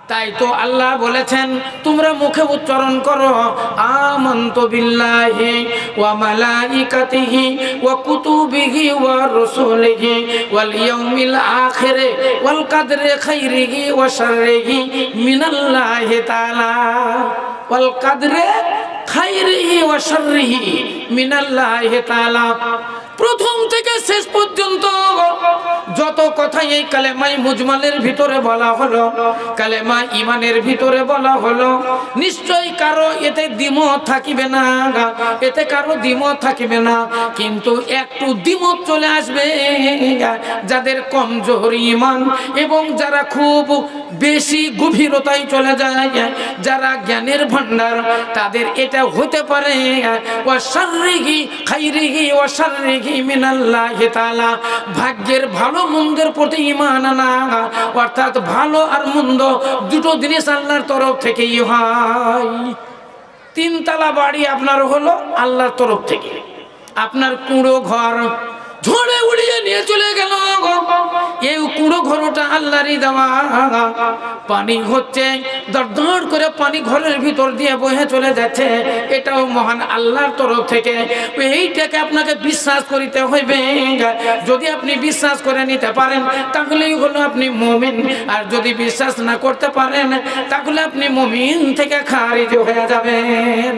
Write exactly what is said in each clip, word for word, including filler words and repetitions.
তাই তো আল্লাহ বলেছেন তোমরা মুখে উচ্চারণ করো আমানতু বিল্লাহি ওয়া মালাইকাতিহি ওয়া কুতুবিহি ওয়া রুসুলিহি ওয়াল ইয়াউমিল আখির ওয়াল কদরি খাইরিহি ওয়া শাররিহি মিনাল্লাহি তাআলা ওয়াল কদরি খাইরিহি ওয়া শাররিহি মিনাল্লাহি তাআলা। প্রথম থেকে শেষ পর্যন্ত যত কথা এই কালেমায়ে মুজমালের ভিতরে বলা হলো, কালেমা ইমানের ভিতরে বলা হলো, নিশ্চয়ই কারো এতে দ্বিমত থাকিবে না, এতে কারো দ্বিমত থাকিবে না। কিন্তু একটু দ্বিমত চলে আসবে যাদের কমজোর ঈমান এবং যারা খুব বেশি গভীরতায় চলে যায়, যারা জ্ঞানের ভান্ডার, তাদের এটা হতে পারে ওয়া শাররিহি খাইরিহি ওয়া শাররিহি মিনাল্লাহি তাআলা, ভাগ্যের ভালো মন্দের প্রতি ঈমান আনা, অর্থাৎ ভালো আর মন্দ দুটো জিনিস আল্লাহর তরফ থেকেই হয়। তিন তলা বাড়ি আপনার হলো আল্লাহর তরফ থেকে, আপনার কুঁড়ো ঘর ঝড়ে উড়িয়ে নিয়ে চলে গেল, এই কুঁড়ো ঘরটা আল্লাহরই দেওয়া, পানি হচ্ছে দরদর করে পানি ঘরের ভিতর দিয়ে বহে চলে যাচ্ছে, এটাও মহান আল্লাহর তরফ থেকে। এইটাকে আপনাকে বিশ্বাস করিতে হইবে, যদি আপনি বিশ্বাস করে নিতে পারেন তাহলেই হলো আপনি মুমিন, আর যদি বিশ্বাস না করতে পারেন তাহলে আপনি মুমিন থেকে খারিজ হয়ে যাবেন।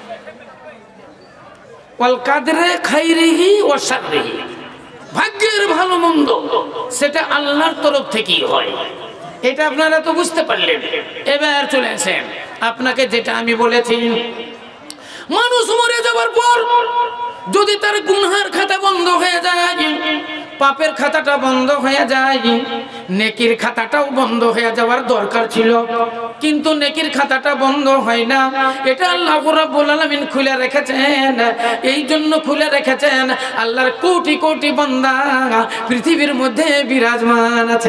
ওয়াল কদরি খাইরিহি ওয়া শাররিহি, ভাগ্যের ভালো মন্দ সেটা আল্লাহর তরফ থেকেই হয়। এটা আপনারা তো বুঝতে পারলেন। এবার চলে আসেন, আপনাকে যেটা আমি বলেছি, মানুষ মরে যাওয়ার পর যদি তার গুনহার খাতা বন্ধ হয়ে যায়, পাপের খাতাটা বন্ধ হয়ে যায়, নেকির খাতাটাও বন্ধ হয়ে যাওয়ার দরকার ছিল, কিন্তু নেকির খাতাটা বন্ধ হয় না। এটা আল্লাহ রাব্বুল আলামিন খুলে রেখেছেন। এই জন্য খুলে রেখেছেন, আল্লাহর কোটি কোটি বান্দা পৃথিবীর মধ্যে বিরাজমান আছে।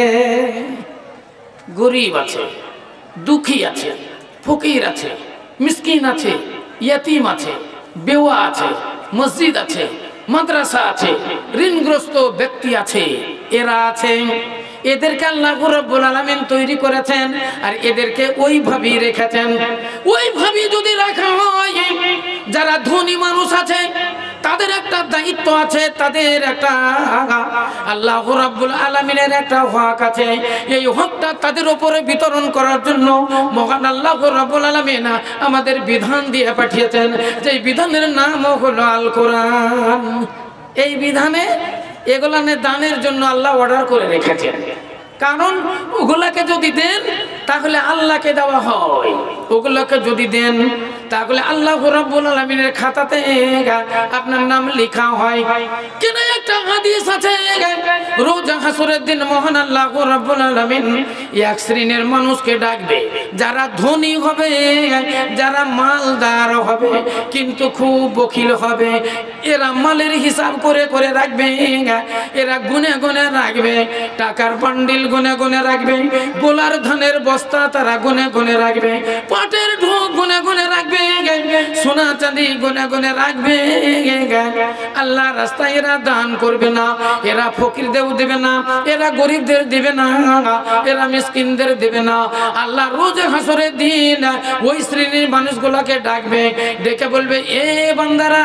গরিব আছে, দুঃখী আছে, ফকির আছে, মিসকিন আছে, ইয়াতিম আছে, বেওয়া আছে, মসজিদ আছে, মাদ্রাসা আছে, ঋণগ্রস্ত ব্যক্তি আছে, এরা আছে। এদেরকে আল্লাহ রাব্বুল আলামিন তৈরি করেছেন আর এদেরকে ওইভাবেই রেখেছেন। ওইভাবেই যদি রাখা হয়, যারা ধনী মানুষ আছে তাদের একটা দায়িত্ব আছে, তাদের একটা আল্লাহ রাব্বুল আলামিনের একটা হক আছে। এই হকটা তাদের উপরে বিতরণ করার জন্য মহান আল্লাহ রাব্বুল আলামিন আমাদের বিধান দিয়ে পাঠিয়েছেন, যে বিধানের নাম হলো আল কোরআন। এই বিধানে এগুলা দানের জন্য আল্লাহ অর্ডার করে রেখেছেন, কারণ ওগুলাকে যদি দেন তাহলে আল্লাহকে দেওয়া হয়, ওগুলাকে যদি দেন তাহলে আল্লাহ রাব্বুল আলামিনের খাতাতে আপনার নাম লেখা হয়। কেন একটা হাদিস আছে, রোজ হাসরের দিন মহান আল্লাহ রাব্বুল আলামিন এক শ্রেণীর মানুষকে ডাকবে, যারা ধনী হবে, যারা মালদার হবে কিন্তু খুব বখিল হবে। এরা মালের হিসাব করে করে রাখবে, এরা গুনে গুনে রাখবে, টাকার বান্ডিল গুনে গুনে রাখবে, গোলার ধানের বস্তা তারা গুনে গুনে রাখবে, পাটের ঢোক গুনে গুনে রাখবে, সোনা চাঁদি গুনে গুনে রাখবে। আল্লাহ রাস্তায় এরা দান করবে না, এরা ফকিরদের দেবে না, এরা গরিবদের দেবে না, এরা মিসকিনদের দেবে না। আল্লাহ রোজ হাসরের দিন ওই শ্রেণীর মানুষগুলোকে ডাকবে, ডেকে বলবে, এ বান্দারা,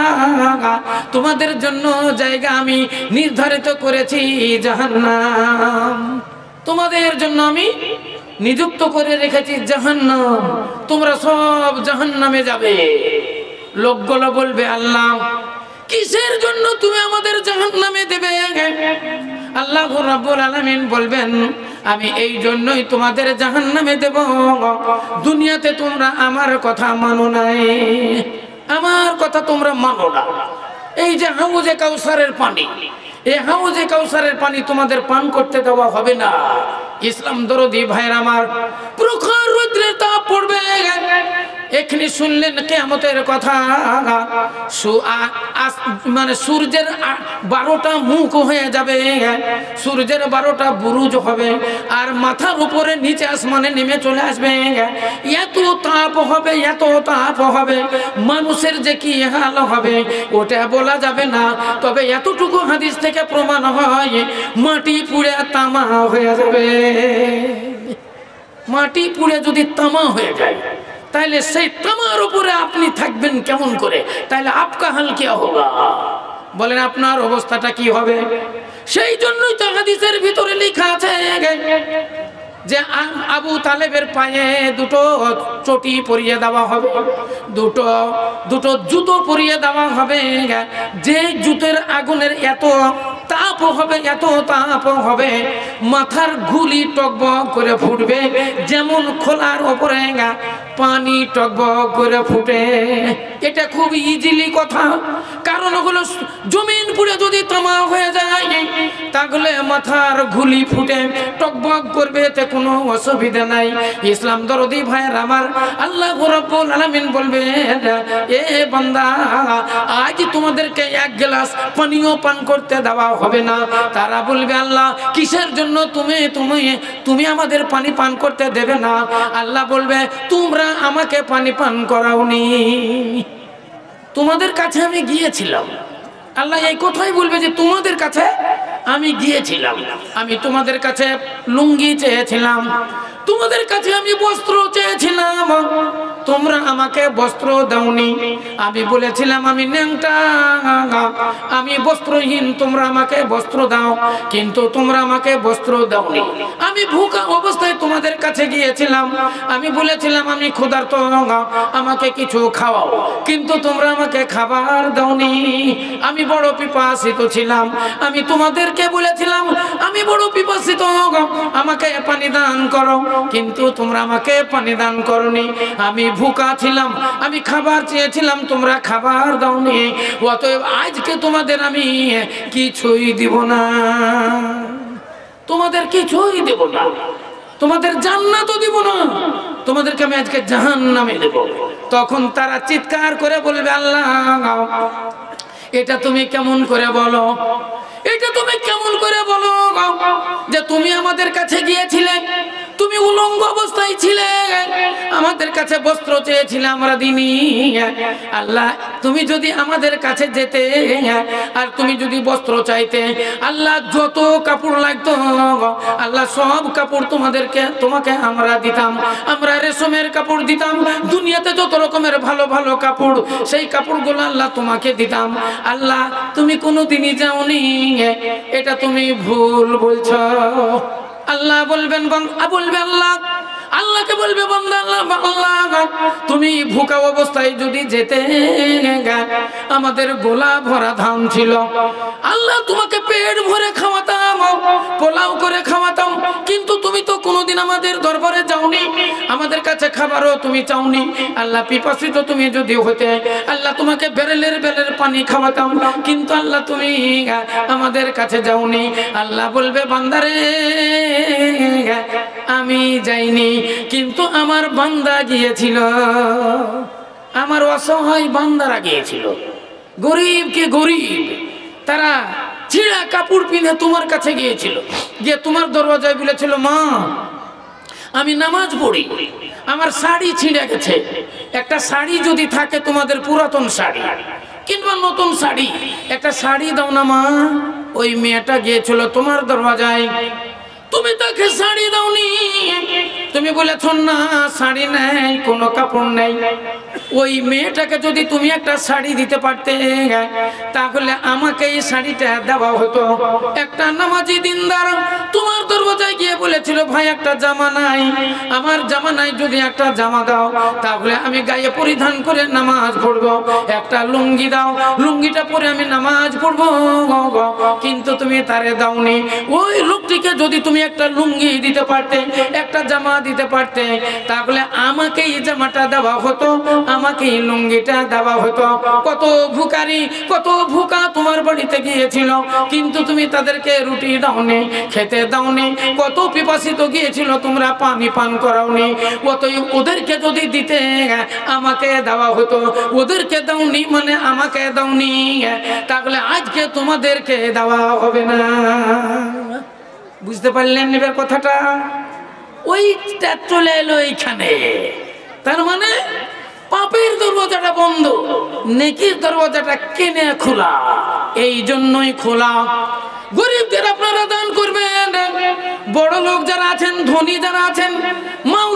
তোমাদের জন্য জায়গা আমি নির্ধারিত করেছি জাহান্নাম, তোমাদের জন্য আমি নিযুক্ত করে রেখেছি জাহান্নাম, তোমরা সব জাহান্নামে যাবে। লোকগুলো বলবে, আল্লাহ কিসের জন্য তুমি আমাদের জাহান্নামে দেবে? আল্লাহ রাব্বুল আলামিন বলবেন, আমি এই জন্যই তোমাদের জাহান্নামে দেব, দুনিয়াতে তোমরা আমার কথা মানো নাই, আমার কথা তোমরা মানো না। এই যে হাউজে কাউসারের পানি, এই হাউজে কাউসারের পানি তোমাদের পান করতে দেওয়া হবে না। ইসলাম দরদি ভাইরা আমার, প্রখর রৌদ্রের তাপ পড়বে, এখানে শুনলেন কিয়ামতের কথা, মানে সূর্যের বারোটা মুখ হয়ে যাবে, সূর্যের বারোটা বুরুজ হবে, আর মাথার উপরে নিচে আসমানে নেমে চলে আসবে। এত তাপ হবে, এত তাপ হবে, মানুষের যে কি হাল হবে ওটা বলা যাবে না। তবে এতটুকু হাদিস থেকে প্রমাণ হয়, মাটি পুড়ে তামা হয়ে যাবে। মাটি পুড়ে যদি তামা হয়ে যায়, তাহলে সেই তামার উপরে আপনি থাকবেন কেমন করে? তাহলে আপকা হাল কি হোগা? বলেন আপনার অবস্থাটা কি হবে? সেই জন্যই তো হাদিসের ভিতরে লেখা আছে যে আবু তালেবের পায়ে দুটো চটি পরিয়ে দেওয়া হবে, দুটো দুটো জুতো পরিয়ে দেওয়া হবে। যে জুতের আগুনের এত তাপ হবে, এত তাপ হবে, মাথার গুলি টকবক করে ফুটবে, যেমন খোলার ওপরে পানি টকবক করে ফুটে। এটা খুব ইজিলি কথা, কারণ ওগুলো জমিন পুড়ে যদি তামা হয়ে যায় তাহলে মাথার গুলি ফুটে টকবক করবে, এতে কোনো অসুবিধা নাই। ইসলাম দরদি ভাইয়ের আমার, আল্লাহ রাব্বুল আলামিন বলবে, এ বান্দা আজ তোমাদেরকে এক গ্লাস পানিও পান করতে দেওয়া হবে না। তারা বলবে, আল্লাহ কিসের জন্য তুমি তুমি তুমি আমাদের পানি পান করতে দেবে না? আল্লাহ বলবে, তোমরা আমাকে পানি পান করাওনি, তোমাদের কাছে আমি গিয়েছিলাম। আল্লাহ এই কথাই বলবে যে তোমাদের কাছে আমি গিয়েছিলাম, আমি তোমাদের কাছে লুঙ্গি চেয়েছিলাম, তোমাদের কাছে আমি বস্ত্র চেয়েছিলাম, তোমরা আমাকে বস্ত্র দাওনি। আমি বলেছিলাম আমি ন্যাংটা, আমি বস্ত্রহীন, তোমরা আমাকে বস্ত্র দাও, কিন্তু তোমরা আমাকে বস্ত্র দাওনি। আমি ভুকা অবস্থায় তোমাদের কাছে গিয়েছিলাম, আমি বলেছিলাম আমি ক্ষুধার্ত, আমাকে কিছু খাওয়াও, কিন্তু তোমরা আমাকে খাবার দাওনি। আমি বড় পিপাসিত ছিলাম, আমি তোমাদেরকে বলেছিলাম আমি বড় পিপাসিত, আমাকে পানি দান করো, কিন্তু তোমরা আমাকে পানি দান করনি। আমি ভুকা ছিলাম, আমি খাবার চেয়েছিলাম, তোমরা খাবার দাওনি। অতএব আজকে তোমাদের আমি কিছুই দিব না, তোমাদের কিছুই দেব না, তোমাদের জান্নাতও দিব না, তোমাদেরকে আমি আজকে জাহান্নামে দেব। তখন তারা চিৎকার করে বলবে, আল্লাহ এটা তুমি কেমন করে বলো, এটা তুমি কেমন করে বলো যে তুমি আমাদের কাছে গিয়েছিলে, তুমি উলঙ্গ অবস্থায় ছিলে, আমাদের কাছে বস্ত্র চেয়েছিলে, আমরা দিনি। আল্লাহ তুমি যদি আমাদের কাছে যেতে আর তুমি যদি বস্ত্র চাইতে, আল্লাহ যত কাপড় লাগতো আল্লাহ সব কাপড় তোমাদেরকে তোমাকে আমরা দিতাম, আমরা রেশমের কাপড় দিতাম, দুনিয়াতে যত রকমের ভালো ভালো কাপড় সেই কাপড়গুলো আল্লাহ তোমাকে দিতাম। আল্লাহ তুমি কোনোদিনই যাওনি, এটা তুমি ভুল বলছো। আল্লাহ বলবেন, বলবে আল্লাহ আল্লাহকে বলবে, বান্দা আল্লাহ আল্লাহ তুমি ভুকা অবস্থায় যদি যেতে, আমাদের গোলা ভরা ধান ছিল, আল্লাহ তোমাকে পেট ভরে খাওয়াতাম, পোলাও করে খাওয়াতাম, কিন্তু তুমি তো কোনোদিন আমাদের দরবারে যাওনি, আমাদের কাছে খাবারও তুমি চাওনি। আল্লাহ পিপাসিত তুমি যদি হতে, আল্লাহ তোমাকে বেরেলের বেরেলের পানি খাওয়াতাম, কিন্তু আল্লাহ তুমি আমাদের কাছে যাওনি। আল্লাহ বলবে, বান্দারে আমি যাইনি, কিন্তু আমার বান্দা গিয়েছিল, আমার অসহায় বান্দারা গিয়েছিল, গরিব কে গরিব, তারা ছিঁড়া কাপড় পিনে তোমার কাছে গিয়েছিল, গিয়ে তোমার দরওয়াজায় বলেছিল, মা আমি নামাজ পড়ি, আমার শাড়ি ছিঁড়ে গেছে, একটা শাড়ি যদি থাকে তোমাদের পুরাতন শাড়ি কিংবা নতুন শাড়ি, একটা শাড়ি দাও না মা। ওই মেয়েটা গিয়েছিল তোমার দরওয়াজায়, তুমি তাকে শাড়ি দাওনি, তুমি বলেছ না শাড়ি নেই, কোনো কাপড় নেই। ওই মেয়েটাকে যদি তুমি একটা শাড়ি দিতে পারতে, তাহলে আমাকে এই শাড়িটা দেওয়া হতো। একটা নামাজি দিনদার তোমার দরওয়াজায় গিয়ে বলেছিল, ভাই একটা জামা নাই, আমার জামা নাই, যদি একটা জামা দাও তাহলে আমি গায়ে পরিধান করে নামাজ পড়বো, একটা লুঙ্গি দাও, লুঙ্গিটা পরে আমি নামাজ পড়বো, কিন্তু তুমি তারে দাওনি। ওই লোকটিকে যদি তুমি একটা লুঙ্গি দিতে পারতে, একটা জামা দিতে পারতে, তাহলে আমাকে এই জামাটা দেওয়া হতো, আমাকে এই লুঙ্গিটা দেওয়া হতো। কত ভুকারি, কত ভুকা তোমার বাড়িতে গিয়েছিল, কিন্তু তুমি তাদেরকে রুটি দাওনি, খেতে দাওনি। কত পিপাসিত গিয়েছিল, তোমরা পানি পান করাওনি। অতএব ওদেরকে যদি দিতে আমাকে দেওয়া হতো, ওদেরকে দাওনি মানে আমাকে দাওনি, তাহলে আজকে তোমাদেরকে দেওয়া হবে না। বুঝতে পারলেন এবার কথাটা? ওইটা চলে এলো এইখানে, তার মানে পাপের দরওয়াজাটা বন্ধ, নেকির দরওয়াজাটা কেনে খোলা। এই জন্যই খোলা। গরিবদের আপনারা দান করবেন, বড় লোক যারা আছেন, ধনী যারা আছেন, মা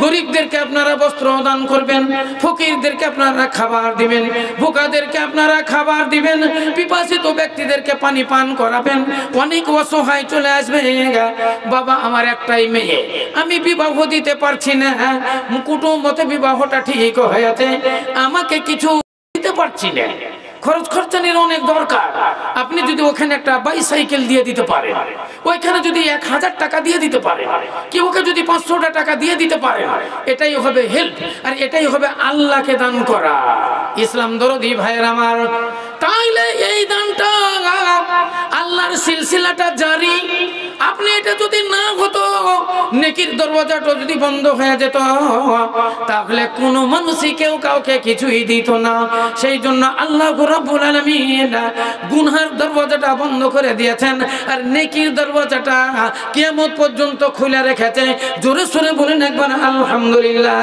গরিবদেরকে আপনারা বস্ত্র দান করবেন, ফকিরদেরকে আপনারা খাবার দিবেন, ভোকাদেরকে আপনারা খাবার দিবেন, পিপাসিত ব্যক্তিদেরকে পানি পান করাবেন। অনেক অসহায় চলে আসবে, বাবা আমার একটাই মেয়ে, আমি বিবাহ দিতে পারছি না, কুটুম্বতে বিবাহটা ঠিক হয়েছে, আমাকে কিছু দিতে পারছি না, খরচ খরচানির অনেক দরকার। আপনি যদি ওখানে একটা বাইসাইকেল দিয়ে দিতে পারেন, ওইখানে যদি এক হাজার টাকা দিয়ে দিতে পারেন, কি ওকে যদি পাঁচশোটা টাকা দিয়ে দিতে পারেন, এটাই হবে হেল্প, আর এটাই হবে আল্লাহকে দান করা। ইসলাম দরদি ভাইয়ের আমার, তাইলে এই দানটা আল্লাহর সিলসিলাটা জারি। আপনি এটা যদি না হতো, নেকির দরওয়াজাটা যদি বন্ধ হয়ে যেত, তাহলে কোনো মানুষই কেউ কাউকে কিছুই দিত না। সেই জন্য আল্লাহ রাব্বুল আলামিন গুনহার দরওয়াজাটা বন্ধ করে দিয়েছেন, আর নেকির দরওয়াজাটা কিয়ামত পর্যন্ত খুলে রেখেছে। জোরে সোরে বলেন একবার আলহামদুলিল্লাহ।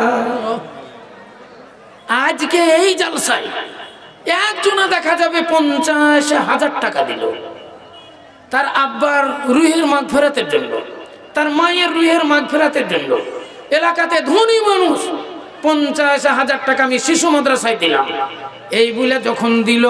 আজকে এই জালসায় একজনে দেখা যাবে পঞ্চাশ হাজার টাকা দিল তার আব্বার রুহের মাগফিরাতের জন্য, তার মায়ের রুহের মাগফিরাতের জন্য। এলাকাতে ধনী মানুষ পঞ্চাশ হাজার টাকা আমি শিশু মাদ্রাসায় দিলাম, এই বলে যখন দিল,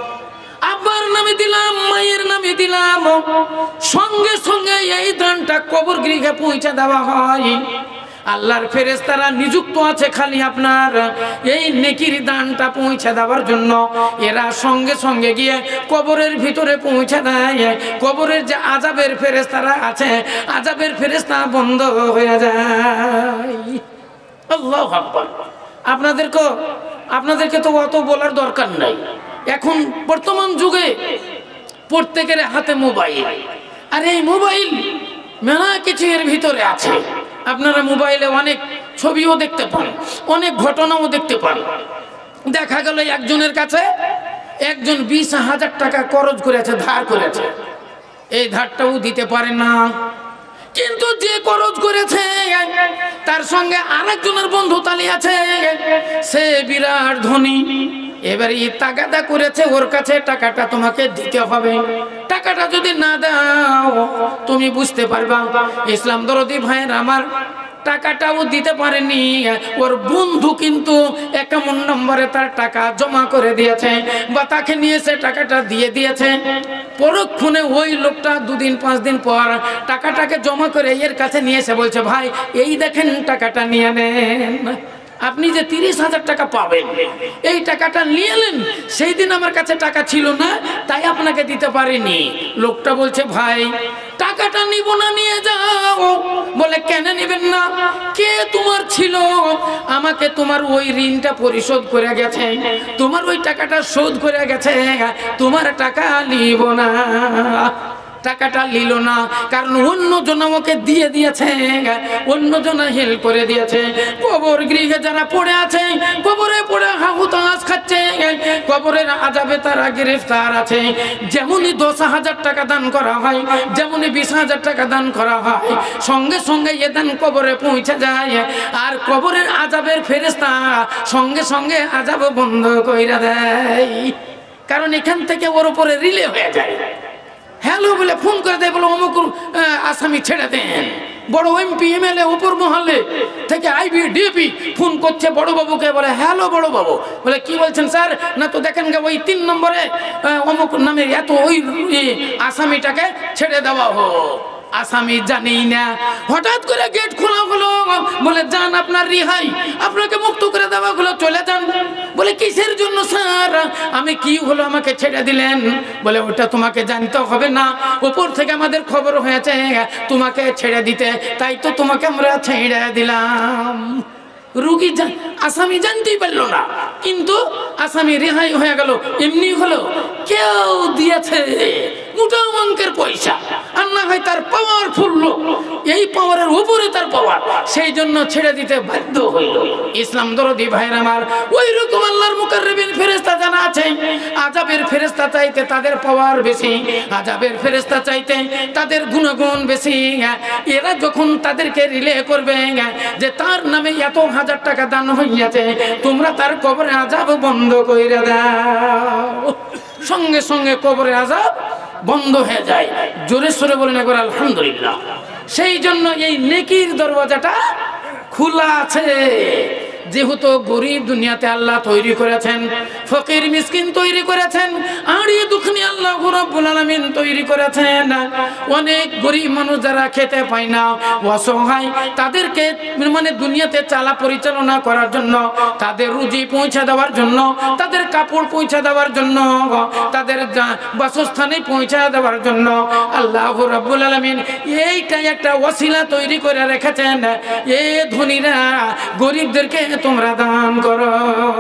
আব্বার নামে দিলাম, মায়ের নামে দিলাম, সঙ্গে সঙ্গে এই দানটা কবর গৃহে পৌঁছে দেওয়া হয়। আল্লাহর ফেরেশতারা নিযুক্ত আছে খালি আপনার এই নেকির দানটা পৌঁছে দেওয়ার জন্য। এরা সঙ্গে সঙ্গে গিয়ে কবরের ভিতরে পৌঁছে দেয়। কবরের যে আযাবের ফেরেশতারা আছে, আযাবের ফেরেশতা বন্ধ হয়ে যায়। আল্লাহু আকবার। আপনাদেরকে আপনাদেরকে তো অত বলার দরকার নাই। এখন বর্তমান যুগে প্রত্যেকের হাতে মোবাইল, আর এই মোবাইল মেলা কিছু এর ভিতরে আছে। আপনারা মোবাইলে অনেক ছবিও দেখতে পান, অনেক ঘটনাও দেখতে পান। দেখা গেল একজনের কাছে একজন বিশ হাজার টাকা খরচ করেছে, ধার করেছে, এই ধারটাও দিতে পারে না। কিন্তু যে খরচ করেছে তার সঙ্গে আরেকজনের বন্ধু তালি আছে, সে বিরাট ধনী। এবারে তাগাদা করেছে, ওর কাছে টাকাটা তোমাকে দিতে হবে, টাকাটা যদি না দাও তুমি বুঝতে পারবা। ইসলাম দরদি ভাইয়ের আমার, টাকাটাও দিতে পারেনি, ওর বন্ধু কিন্তু একাউন্ট নম্বরে তার টাকা জমা করে দিয়েছে বা তাকে নিয়ে সে টাকাটা দিয়ে দিয়েছে। পরক্ষণে ওই লোকটা দুদিন পাঁচ দিন পর টাকাটাকে জমা করে এর কাছে নিয়ে এসে বলছে, ভাই এই দেখেন টাকাটা নিয়ে নেন, আপনি যে তিরিশ হাজার টাকা পাবেন এই টাকাটা নিয়ে এলেন, সেই দিন আমার কাছে টাকা ছিল না তাই আপনাকে দিতে পারিনি। লোকটা বলছে, ভাই টাকাটা নিব না, নিয়ে যাও। বলে, কেন নেবেন না? কে তোমার ছিল? আমাকে তোমার ওই ঋণটা পরিশোধ করে গেছে, তোমার ওই টাকাটা শোধ করে গেছে, তোমার টাকা নিব না। টাকাটা নিল না, কারণ অন্য জন আমাকে দিয়ে দিয়েছে, অন্য জন হেল্প করে দিয়েছে। কবর গৃহে যারা পড়ে আছে, কবরে পড়ে হাহুতাস খাচ্ছে, কবরের আযাবে তারা গ্রেফতার আছে। যেমনই দশ হাজার টাকা দান করা হয়, যেমনই বিশ হাজার টাকা দান করা হয়, সঙ্গে সঙ্গে এ দান কবরে পৌঁছে যায়, আর কবরের আযাবের ফেরেশতা সঙ্গে সঙ্গে আযাব বন্ধ কইরা দেয়। কারণ এখান থেকে ওর উপরে রিলে হয়ে যায়। হ্যালো বলে ফোন করে দেয়, বলে অমুক আসামি ছেড়ে দেন। বড় এমপি এমএলএ উপর মহলে থেকে আইবি ডিপি ফোন করছে বড় বাবুকে, বলে হ্যালো বড় বাবু। বলে কি বলছেন স্যার? না তো দেখেন গে ওই তিন নম্বরে অমুক নামে এত ওই আসামিটাকে ছেড়ে দেওয়া হোক। আসামি জানি না, হঠাৎ করে গেট খোলা হলো, বলে যান আপনার রিহাই, আপনাকে মুক্ত করে দেওয়া হলো, চলে যান। বলে কিসের জন্য স্যার? আমি কি হলো আমাকে ছেড়ে দিলেন? বলে ওটা তোমাকে জানতে হবে না, উপর থেকে আমাদের খবর হয়েছে তোমাকে ছেড়ে দিতে, তাই তো তোমাকে আমরা ছেড়ে দিলাম। রুগী আসামি জানতেই পারলো না, কিন্তু আসামি রেহাই হয়ে গেল। এমনি হলো কেউ দিয়েছে মোটা অঙ্কের পয়সা, আর না হয় তার পাওয়ারফুল লোক, এই পাওয়ারের উপরে তার পাওয়ার, সেই জন্য ছেড়ে দিতে বাধ্য হইল। ইসলাম দরদি ভাইয়ের আমার, ওই রকম আল্লাহর মুকাররবিন ফেরেশতা জানা আছে, আযাবের ফেরেশতা চাইতে তাদের পাওয়ার বেশি, আযাবের ফেরেশতা চাইতে তাদের গুণগুণ বেশি। এরা যখন তাদেরকে রিলে করবে যে তার নামে এত হাজার টাকা দান হইয়াছে, তোমরা তার কবরে আযাব বন্ধ কইরা দাও, সঙ্গে সঙ্গে কবরে আযাব বন্ধ হয়ে যায়। জোরে সোরে বলেন একবার আলহামদুলিল্লাহ। সেই জন্য এই নেকির দরওয়াজাটা খোলা আছে। যেহেতু গরিব দুনিয়াতে আল্লাহ তৈরি করেছেন, ফকির মিসকিন তৈরি করেছেন, আর এই দুঃখী আল্লাহ রাব্বুল আলামিন তৈরি করেছেন। অনেক গরিব মানুষ যারা খেতে পায় না, অসহায়, তাদেরকে মানে দুনিয়াতে চালা পরিচালনা করার জন্য, তাদের রুজি পৌঁছে দেওয়ার জন্য, তাদের কাপড় পৌঁছে দেওয়ার জন্য, তাদের বাসস্থানে পৌঁছে দেওয়ার জন্য আল্লাহ রাব্বুল আলামিন এইটাই একটা ওসিলা তৈরি করে রেখেছেন। এ ধনীরা গরিবদেরকে তোমরা দান করো।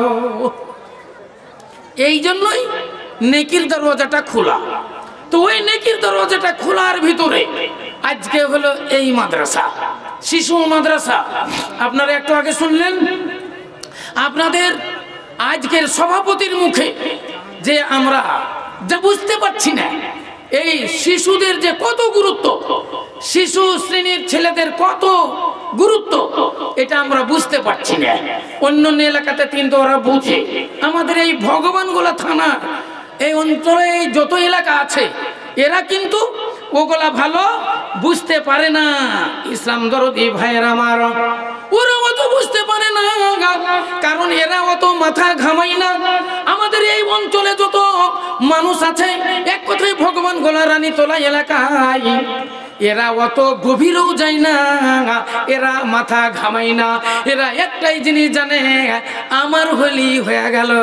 এই জন্যই নেকির দরওয়াজাটা খোলা। তো ওই নেকির দরওয়াজাটা খোলার ভিতরে আজকে হলো এই মাদ্রাসা, শিশু মাদ্রাসা। আপনারা একটু আগে শুনলেন আপনাদের আজকের সভাপতির মুখে যে আমরা যা বুঝতে পারছি না এই শিশুদের যে কত গুরুত্ব, শিশু শ্রেণীর ছেলেদের কত গুরুত্ব, এটা আমরা বুঝতে পারছি না। অন্য এলাকাতে কিন্তু ওরা বুঝে। আমাদের এই ভগবানগোলা থানা এই অঞ্চলে যত এলাকা আছে এরা কিন্তু ওগুলা ভালো বুঝতে পারে না। ইসলাম দরদি ভাইয়ের আমার, ওরা অত বুঝতে পারে না, কারণ এরা অত মাথা ঘামাই না। আমাদের এই অঞ্চলে যত মানুষ আছে, এক কথায় ভগবান গোলা রানী তোলা এলাকায়, এরা অত গভীরেও যায় না, এরা মাথা ঘামাই না। এরা একটাই জিনিস জানে, আমার হলি হয়ে গেল,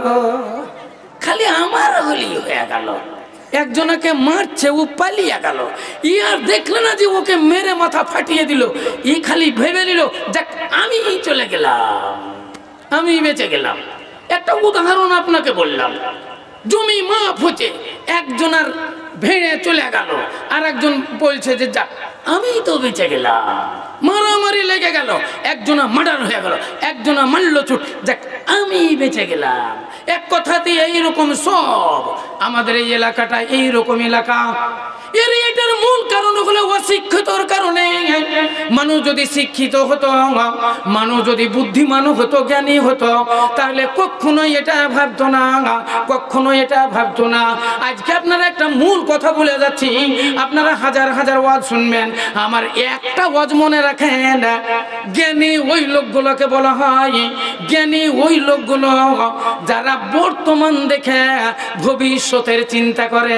খালি আমার হলি হয়ে গেল। একজনকে মারছে, ও পালিয়ে গেল, ই আর দেখলে না যে ওকে মেরে মাথা ফাটিয়ে দিল। ই খালি ভেবে নিল যাক আমি চলে গেলাম, আমি বেঁচে গেলাম। একটা উদাহরণ আপনাকে বললাম, জমি মাপ হচ্ছে, একজনের ভেঙে চলে গেল, আর একজন বলছে যে যাক আমি তো বেঁচে গেলাম। মারামারি লেগে গেল, একজনা মার্ডার হয়ে গেল, একজনা মারল চুট, যাক আমি বেঁচে গেলাম। এক কথাতে এইরকম সব আমাদের এই এলাকাটা এইরকম এলাকা। এর এটার মূল কারণ হলো অশিক্ষিতর কারণে। মানুষ যদি শিক্ষিত হতো, মানুষ যদি বুদ্ধিমান হতো, জ্ঞানী হতো, তাহলে কখনোই এটা ভাবতো না, কখনোই এটা ভাবতো না। আজকে আপনারা একটা মূল কথা বলে যাচ্ছি, আপনারা হাজার হাজার ওয়াজ শুনবেন, আমার একটা ওয়াজ মনে রাখেন, জ্ঞানী ওই লোকগুলোকে বলা হয়, জ্ঞানী ওই লোকগুলো যারা বর্তমান দেখে ভবিষ্যতের চিন্তা করে।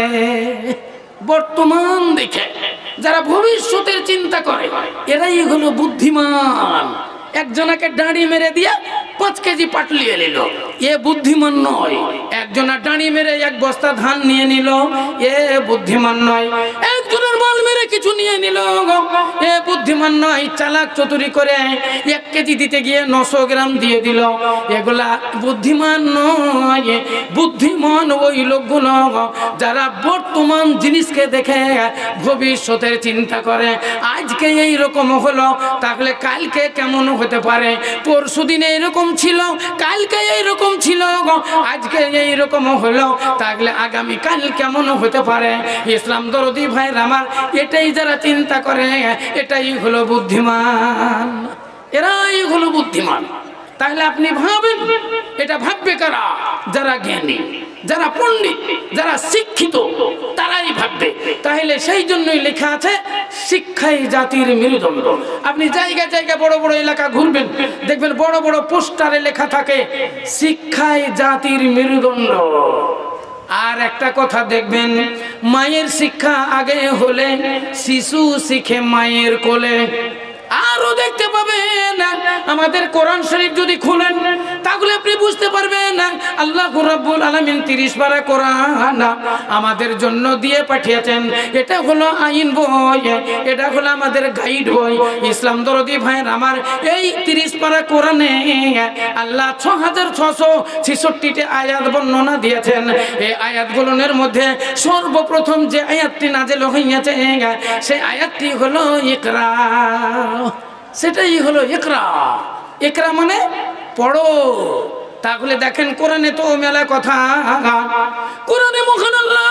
বর্তমান দেখে যারা ভবিষ্যতের চিন্তা করে এরাই হলো বুদ্ধিমান। একজনাকে দাঁড়ি মেরে দিয়া পাঁচ কেজি পাটলিয়ে নিল, এ বুদ্ধিমান নয়। একজনা দাঁড়ি মেরে এক বস্তা ধান নিয়ে নিল, এ বুদ্ধিমান নয়। একজনের মাল মেরে কিছু নিয়ে নিল, এ বুদ্ধিমান নয়। চালাক চতুরি করে এক কেজি দিতে গিয়ে নশো গ্রাম দিয়ে দিল, এগুলা বুদ্ধিমান নয়। বুদ্ধিমান ওই লোকগুলো যারা বর্তমান জিনিসকে দেখে ভবিষ্যতের চিন্তা করে। আজকে এই রকম হলো, তাহলে কালকে কেমন হতে পারে? পরশু দিনে এরকম ছিল, কালকে এইরকম ছিল, আজকে এইরকম হলো, তাহলে আগামী কাল কেমন হতে পারে? ইসলাম দরদি ভাইয়ের আমার, এটাই যারা চিন্তা করে এটাই হলো বুদ্ধিমান, এরাই হলো বুদ্ধিমান। তাহলে আপনি ভাবেন, এটা ভাববে কারা? যারা জ্ঞানী, যারা পণ্ডিত, যারা শিক্ষিত, তারাই ভাববে। তাহলে সেই জন্যই লেখা আছে শিক্ষাই জাতির মেরুদণ্ড। আপনি জায়গা জায়গা বড় বড় এলাকা ঘুরবেন, দেখবেন বড় বড় পোস্টারে লেখা থাকে শিক্ষাই জাতির মেরুদণ্ড। আর একটা কথা দেখবেন, মায়ের শিক্ষা আগে হলে শিশু শিখে মায়ের কোলে। আরো দেখতে পাবেন আমাদের কোরআন শরীফ যদি খুলেন তাহলে আপনি বুঝতে পারবেন আল্লাহ রাব্বুল আলামিন তিরিশ পারা কোরআন আমাদের জন্য দিয়ে পাঠিয়েছেন। এটা হলো আইন বই, এটা হলো আমাদের গাইড বই। ইসলাম দরদি ভাইয়ের আমার, এই তিরিশ পারা কোরআনে আল্লাহ ছ হাজার ছশো ছেষট্টিটি আয়াত বর্ণনা দিয়েছেন। এই আয়াতগুলোর মধ্যে সর্বপ্রথম যে আয়াতটি নাযিল হয়েছে সেই আয়াতটি হলো ইকরা। সেটাই হলো ইকরা। ইকরা মানে পড়ো। তাহলে দেখেন কোরআনে তো মেলা কথা। কোরআনে মহান আল্লাহ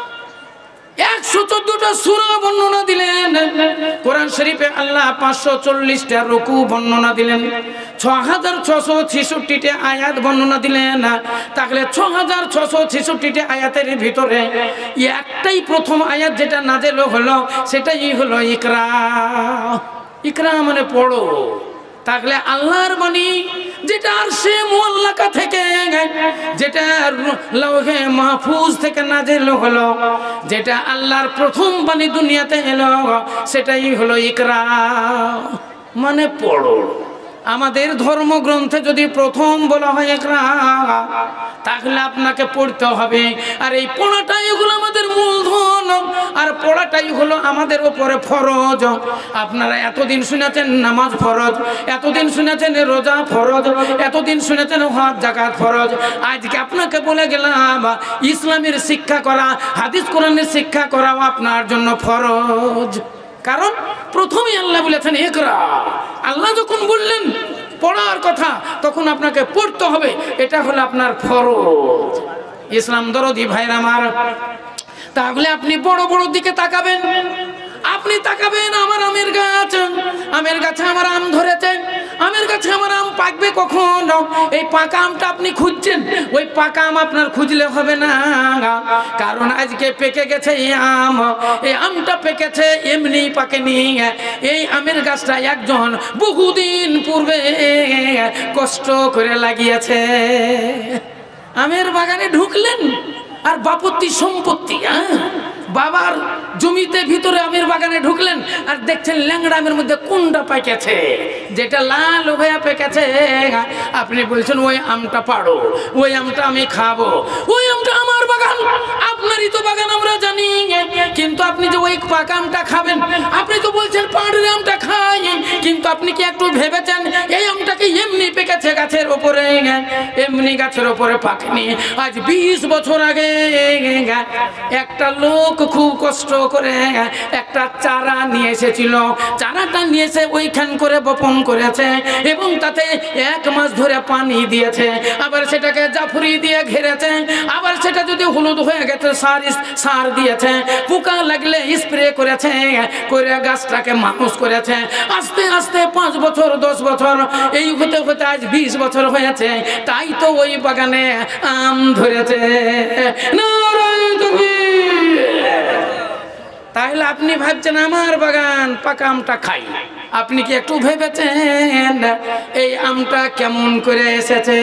একশো চোদ্দটা সূরা বর্ণনা দিলেন। কোরআন শরীফে আল্লাহ পাঁচশো চল্লিশটা রুকু বর্ণনা দিলেন, ছ হাজার ছশো ছেষট্টিটা আয়াত বর্ণনা দিলেন। তাহলে ছ হাজার ছশো ছেষট্টিটা আয়াতের ভিতরে একটাই প্রথম আয়াত যেটা নাযিল হলো সেটাই হলো ইকরা। ইকরা মানে পড়ো। তাহলে আল্লাহর বাণী যেটা আরশে মুআল্লাকা থেকে, যেটা লৌহে মাহফুজ থেকে নাজিল হলো, যেটা আল্লাহর প্রথম বাণী দুনিয়াতে এলো, সেটাই হলো ইকরা, মানে পড়ো। আমাদের ধর্মগ্রন্থে যদি প্রথম বলা হয় ইকরা, তাহলে আপনাকে পড়তে হবে। আর এই পড়াটাই হলো আমাদের মূলধন, আর পড়াটাই হলো আমাদের উপরে ফরজ। আপনারা এতদিন শুনেছেন নামাজ ফরজ, এতদিন শুনেছেন রোজা ফরজ, এতদিন শুনেছেন হজ যাকাত ফরজ। আজকে আপনাকে বলে গেলাম ইসলামের শিক্ষা করা, হাদিস কোরআনের শিক্ষা করাও আপনার জন্য ফরজ। কারণ প্রথমেই আল্লাহ বলেছেন ইকরা। আল্লাহ যখন বললেন পড়ার কথা, তখন আপনাকে পড়তে হবে, এটা হলো আপনার ফরজ। ইসলাম দরদি ভাইরা আমার, তাহলে আপনি বড় বড় দিকে তাকাবেন। আপনি তাকাবেন আমার আমের গাছ, আমের গাছে আমার আম ধরেছে, আমের গাছে আমার আম পাকবে কখন? এই পাকা আমটা আপনি খুঁজছেন, ওই পাকা আম আপনার খুঁজলে হবে না, কারণ আজকে পেকে গেছে এই আম। এই আমটা পেকেছে, এমনি পাকেনি। এই আমের গাছটা একজন বহুদিন পূর্বে কষ্ট করে লাগিয়েছে। আমের বাগানে ঢুকলেন, আর বাপত্তি সম্পত্তি, হ্যাঁ বাবার জমিতে ভিতরে আমের বাগানে ঢুকলেন, আর দেখছেন ল্যাংড়া আমের মধ্যে কোনটা পেকেছে, যেটা লাল হয়ে পেকেছে। আপনি বলছেন ওই আমটা পাড়ো, ওই আমটা আমি খাবো, ওই আমটা আমার বাগান, আপনারই তো বাগান আমরা জানি। কিন্তু আপনি যে ওই পাকা আমটা খাবেন, আপনি তো বলছেন পাড়ের আমটা খাই, কিন্তু আপনি কি একটু ভেবেছেন এই আমটাকে এমনি পেকেছে গাছের ওপরে, এমনি গাছের ওপরে পাকেনি। আজ বিশ বছর আগে একটা লোক খুব কষ্ট করে একটা চারা নিয়ে এসেছিল। চারাটা নিয়ে এসে ওইখান করে বপন করেছে, এবং তাতে এক মাস ধরে পানি দিয়েছে, আবার সেটাকে জাফরি দিয়ে ঘিরেছে, আবার সেটা যদি হলুদ হয়ে গেছে সার সার দিয়েছে, পোকা লাগলে স্প্রে করেছে, করে গাছটাকে মানুষ করেছে। আস্তে আস্তে পাঁচ বছর দশ বছর এই হতে হতে আজ বিশ বছর হয়েছে, তাই তো ওই বাগানে আম ধরেছে। তাহলে আপনি ভাবছেন আমার বাগান, পাকা আমটা খাই। আপনি কি একটু ভেবেছেন এই আমটা কেমন করে এসেছে?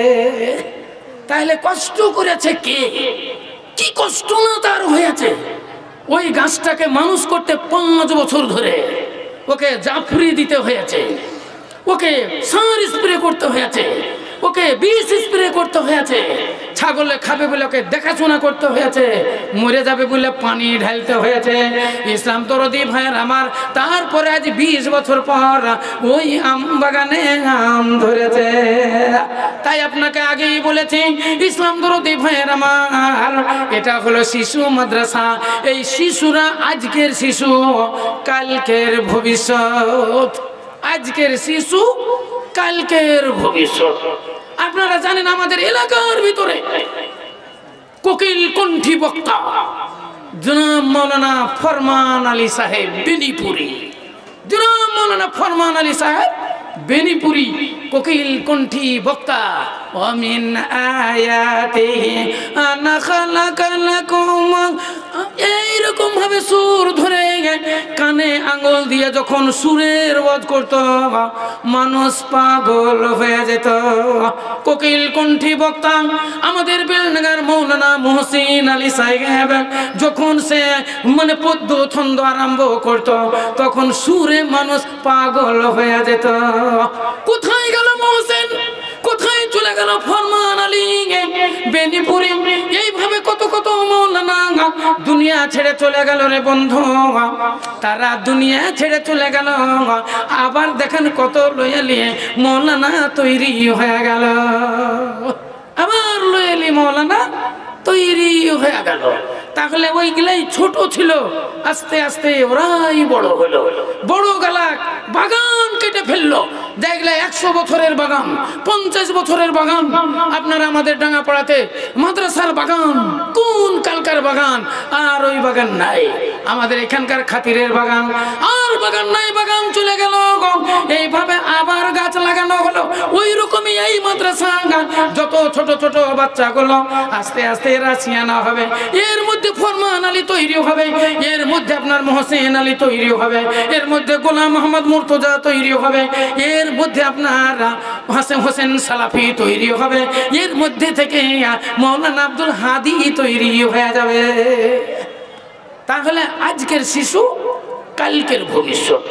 তাহলে কষ্ট করেছে কে? কি কষ্ট না তার হয়েছে? ওই গাছটাকে মানুষ করতে পাঁচ বছর ধরে ওকে জাফরি দিতে হয়েছে, ওকে সার স্প্রে করতে হয়েছে, ওকে বিষ স্প্রে করতে হয়েছে, ছাগলে খাবে বলে ওকে দেখাশোনা করতে হয়েছে, মরে যাবে বলে পানি ঢালতে হয়েছে। ইসলাম দরদি ভাইয়ের আমার, তারপরে আজ বিশ বছর পর ওই আম বাগানে আম ধরেছে। তাই আপনাকে আগেই বলেছি ইসলাম দরদি ভাইয়ের আমার, এটা হলো শিশু মাদ্রাসা। এই শিশুরা আজকের শিশু, কালকের ভবিষ্যৎ। আজকের শিশু, কালকের ভবিষ্যৎ। আপনারা জানেন আমাদের এলাকার ভিতরে কোকিল কণ্ঠী বক্তা জনাব মৌলানা ফরমান আলী সাহেব বেনিপুরি, জনাব মৌলানা ফরমান আলী সাহেব বেনিপুরি কোকিল কণ্ঠী বক্তা। ওয়ামিন আয়াতিহি আনা খালাকালাকুম, এইরকম ভাবে সুর ধরে কানে আঙ্গুল দিয়ে যখন সুরের ওয়াজ করত, মানুষ পাগল হয়ে যেত। কোকিল কণ্ঠী বক্তা আমাদের বেলনগর মৌলানা মুহসিন আলী সাহেব যখন সে মানে পদ্য ছন্দ আরম্ভ করত, তখন সুরে মানুষ পাগল হয়ে যেত। কোথায় গেল মহসিন? কোথায় চলে গেল ফরমান আলী বেনিপুরি? এইভাবে কত কত মৌলানা দুনিয়া ছেড়ে চলে গেল রে বন্ধু। তারা দুনিয়া ছেড়ে চলে গেল, আবার দেখেন কত লয়ালি মৌলানা তৈরি হয়ে গেল, আবার লয়ালি মৌলানা তৈরি হয়ে গেল। তাহলে ওইগুলাই ছোট ছিল, আস্তে আস্তে ওরাই বড় হলো। বড় গালাক বাগান কেটে ফেললো, দেখলে একশো বছরের বাগান, পঞ্চাশ বছরের বাগান। আপনারা আমাদের ডাঙ্গাপাড়াতে মাদ্রাসার বাগান, কোন কালকার বাগান, আর ওই বাগান নাই। আমাদের এখানকার খাতিরের বাগান, আর বাগান নাই, বাগান চলে গেল। এইভাবে আবার গাছ লাগানো হলো। ওই রকমই এই মাদ্রাসা মাদ্রাসা যত ছোট ছোট বাচ্চাগুলো আস্তে আস্তে এরা সিয়ানা হবে, এর মধ্যে ফরমান আলী তৈরি হবে, এর মধ্যে আপনার মহসেন আলী তৈরি হবে, এর মধ্যে গোলাম মোহাম্মদ মুর্তজা তৈরি হবে, এর মধ্যে আপনার হাসান হোসেন সালাফি তৈরি হবে, এর মধ্যে থেকে মৌলানা আব্দুল হাদি তৈরি হয়ে যাবে। তাহলে আজকের শিশু কালকের ভবিষ্যৎ।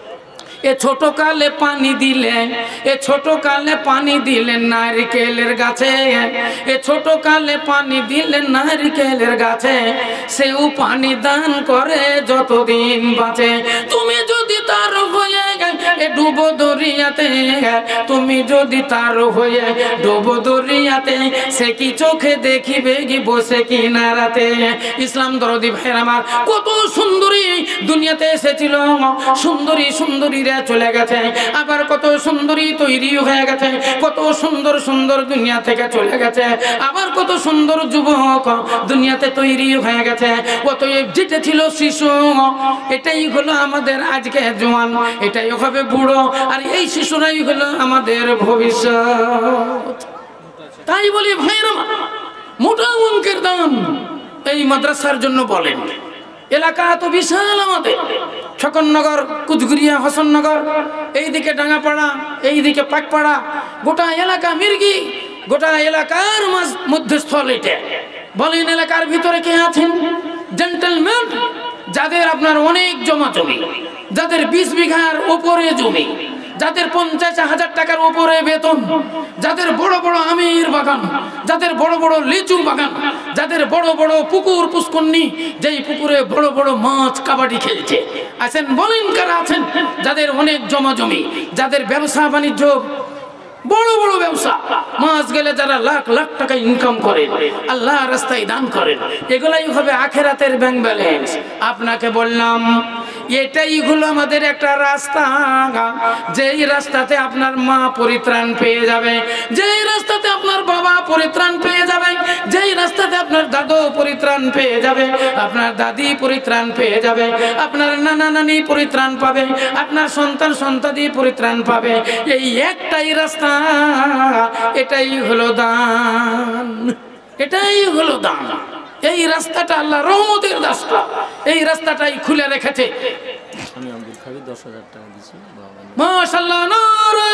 এ ছোট কালে পানি দিলেন, এ ছোট কালে পানি দিলেন নারকেলের গাছে, এ ছোট কালে পানি দিলেন নারকেলের গাছে, সেও পানি দান করে যতদিন বাঁচে। তুমি যদি তার হয়ে এ ডুবো দরিয়াতে, তুমি যদি তার হয়ে ডুবো দরিয়াতে, সে কি চোখে দেখিবে কি বসে কিনারাতে। ইসলাম দরদি ভাইয়ের আমার, কত সুন্দরী দুনিয়াতে এসেছিল, সুন্দরী সুন্দরীরা চলে গেছে, আবার কত সুন্দরী তৈরি হয়ে গেছে, কত সুন্দর সুন্দর দুনিয়া থেকে চলে গেছে, আবার কত সুন্দর যুবক দুনিয়াতে তৈরি হয়ে গেছে। অতএব যেটা ছিল শিশু, এটাই হলো আমাদের আজকে জওয়ান, এটাই হবে বুড়ো, আর এই শিশুরাই হলো আমাদের ভবিষ্যৎ। তাই বলি ভাইরা, মোটা অঙ্কের দান এই মাদ্রাসার জন্য বলেন। এলাকা তো বিশাল আমাদের, ছকননগর, কুচগুড়িয়া, হোসেননগর, এইদিকে ডাঙ্গাপাড়া, এইদিকে পাকপাড়া, গোটা এলাকা মির্গি, গোটা এলাকার মধ্যস্থল এটা। বলেন এলাকার ভিতরে কে আছেন জেন্টলম্যান, যাদের আপনার অনেক জমা জমি, যাদের বিশ বিঘার উপরে জমি, যাদের পঞ্চাশ হাজার টাকার উপরে বেতন, যাদের বড় বড় আমের বাগান, যাদের বড় বড় লিচু বাগান, যাদের বড় বড় পুকুর পুষ্করণী, যেই পুকুরে বড় বড় মাছ কাবাডি খেলছে, আছেন? বলেন কারা আছেন? যাদের অনেক জমা জমি, যাদের ব্যবসা বাণিজ্য, বড় বড় ব্যবসা, মাস গেলে যারা লাখ লাখ টাকা ইনকাম করেন, আল্লাহ রাস্তায় দান করেন, এগুলাই হবে আখেরাতের ব্যাংক ব্যালেন্স। আপনাকে বললাম এটাই হলো আমাদের একটা রাস্তা, যেই রাস্তাতে আপনার মা পরিত্রাণ পেয়ে যাবে, যেই রাস্তাতে আপনার বাবা পরিত্রাণ পেয়ে যাবে, যেই রাস্তাতে আপনার দাদু পরিত্রাণ পেয়ে যাবে, আপনার দাদি পরিত্রাণ পেয়ে যাবে, আপনার নানা নানি পরিত্রাণ পাবে, আপনার সন্তান সন্তাদি পরিত্রাণ পাবে। এই একটাই রাস্তা, এটাই হলো দান, এটাই হলো দান। এই রাস্তাটা আল্লাহ রহমতের রাস্তা, এই রাস্তাটাই খুলে রেখেছে। আমি আব্দুল খাবির দশ হাজার টাকা দিয়েছি, মাশাআল্লাহ, নারে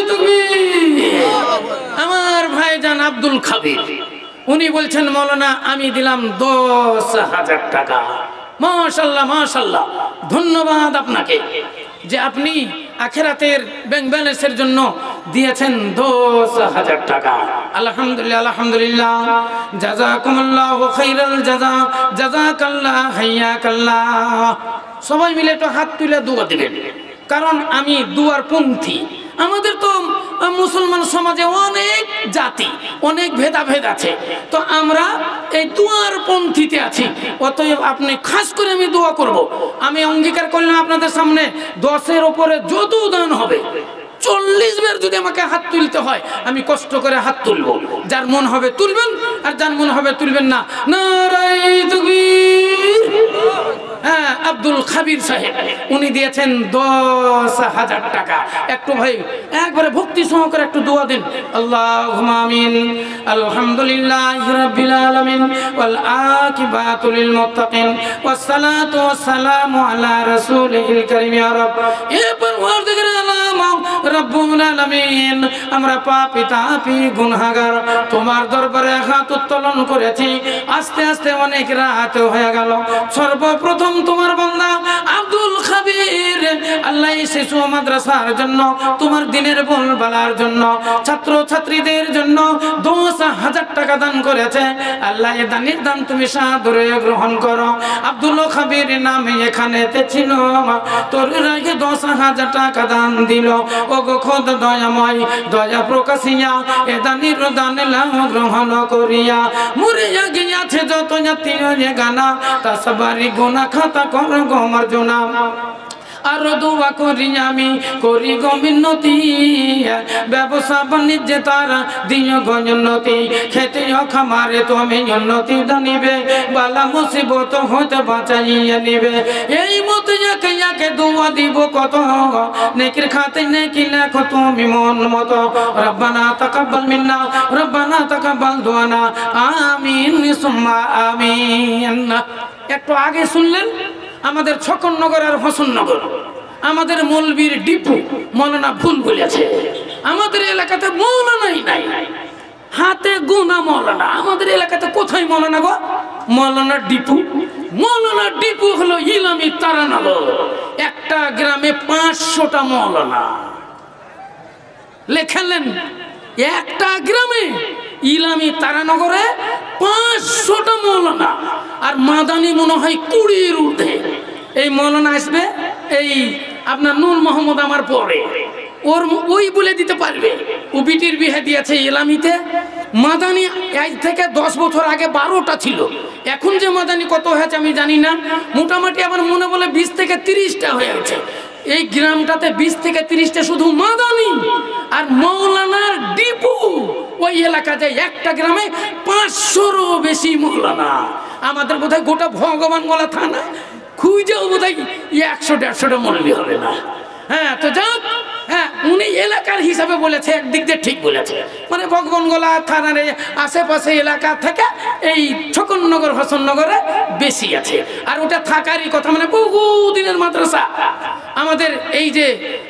তাকবীর। আমার ভাইজান আব্দুল খাবির উনি বলছেন, মাওলানা আমি দিলাম দশ হাজার টাকা। মাশাআল্লাহ মাশাআল্লাহ, ধন্যবাদ আপনাকে যে আপনি আখেরাতের ব্যাংক ব্যালেন্সের জন্য দিয়েছেন দশ হাজার টাকা। আলহামদুলিল্লাহ আলহামদুলিল্লাহ, জাযাকুমুল্লাহু খাইরাল জাযা, জাযাকাল্লাহ হাইয়াকাল্লাহ। সবাই মিলে একটু হাত তুলে দোয়া দিবেন, কারণ আমি দুয়ার পন্থী। আমাদের তো মুসলমান সমাজে অনেক জাতি, অনেক ভেদাভেদ আছে, তো আমরা এই দুয়ার পন্থীতে আছি। অতএব আপনি খাস করে আমি দোয়া করব, আমি অঙ্গীকার করলাম আপনাদের সামনে, দশের ওপরে যত দান হবে, চল্লিশ বার যদি আমাকে হাত তুলতে হয়, আমি কষ্ট করে হাত তুলবো। যার মন হবে তুলবেন, আর যার মন হবে তুলবেন না। নারে তাকবীর। হ্যাঁ, আব্দুল খাবির সাহেব উনি দিয়েছেন দশ হাজার টাকা। একটু ভাই একবারে ভক্তি সহকারে একটু দোয়া দিন। আল্লাহুম্মা আমিন। আলহামদুলিল্লাহি রাব্বিল আলামিন ওয়াল আকিবাতু লিল মুত্তাকিন ওয়াস সালাতু ওয়াস সালামু আলা রাসূলিল কারীম। ইয়া রাব, এ পরওয়ারদিগার আলাম রব্বুল আলামিন, আমরা পাপী তাপী গুনাহগার, তোমার দরবারে হাত উত্তোলন করেছি। আস্তে আস্তে অনেক রাত হয়ে গেল। সর্বপ্রথম তোমার বান্দা আব্দুল খাবির আল্লাহ শিশু মাদ্রাসার জন্য, তোমার দিনের বলবালার জন্য, ছাত্র ছাত্রীদের জন্য দশ হাজার টাকা দান করেছে। আল্লাহ এ দানের দান তুমি সাদরে গ্রহণ করো। আব্দুল খাবির নামে এখানে ছিল, তোর রাগে দশ হাজার টাকা দান দিল। ও গো খোদা দয়াময়, দয়া প্রকাশিয়া এ দানের দান লাও গ্রহণ করিয়া। মরিয়া গিয়াছে যত জাতীয় গানা, তা সবারই গুনাহ খাতা কর গো মার্জনা। আর দোয়া করি আমি করি গো মিন্নতি ব্যবসা বাণিজ্যে তারা দিও গো উন্নতি খেতে খামারে তুমি উন্নতি দানিবে বালা মুসিবত হতে বাঁচাইয়া নিবে এই মতো একে একে দোয়া দিব কত নেকির খাতে নেকি লেখো তুমি মন মতো রব্বানা তাকাব্বাল মিন্না রব্বানা তাকাব্বাল দুআনা আমিন সুম্মা আমিন। একটু আগে শুনলেন আমাদের ছকননগর আর হোসেননগর আমাদের মৌলবীর ডিপু মৌলানা ভুল বলেছে। আমাদের এলাকাতে মৌলানাই নাই, হাতে গোনা মৌলানা। আমাদের এলাকাতে কোথায় মৌলানা গো? মৌলানা ডিপু। মৌলানা ডিপু হলো ইলামি তারানগর। একটা গ্রামে পাঁচশোটা মৌলানা। লেখেলেন একটা গ্রামে ইলামি তারানগরে পাঁচশোটা মৌলানা, আর মাদানি মনে হয় কুড়ির ঊর্ধ্বে। এই মৌলানা আসবে এই আপনার নূর মোহাম্মদ আমার পরে, ওর ওই বলে দিতে পারবে ও বিটির বিয়ে দিয়েছে ইলামিতে। মাদানি আজ থেকে দশ বছর আগে বারোটা ছিল, এখন যে মাদানি কত হয়েছে আমি জানি না, মোটামুটি আমার মনে বলে বিশ থেকে তিরিশটা হয়ে গেছে। এই গ্রামটাতে বিশ থেকে তিরিশটা শুধু মাদানি আর মৌলানার ডিপু। ওই এলাকা যায় একটা গ্রামে পাঁচশোরও বেশি মৌলানা। আমাদের বোধহয় গোটা ভগবান গোলা থানা খুঁজেও বোধহয় একশো দেড়শোটা মৌলবি হবে না। হ্যাঁ তো যাক, হ্যাঁ উনি এলাকার হিসাবে বলেছে, একদিক দিয়ে ঠিক বলেছে, মানে ভগবানগোলা থানার আশেপাশে এলাকা থেকে এই ছকননগর হোসেননগরে বেশি আছে। আর ওটা থাকারই কথা, মানে বহুদিনের মাদ্রাসা আমাদের এই যে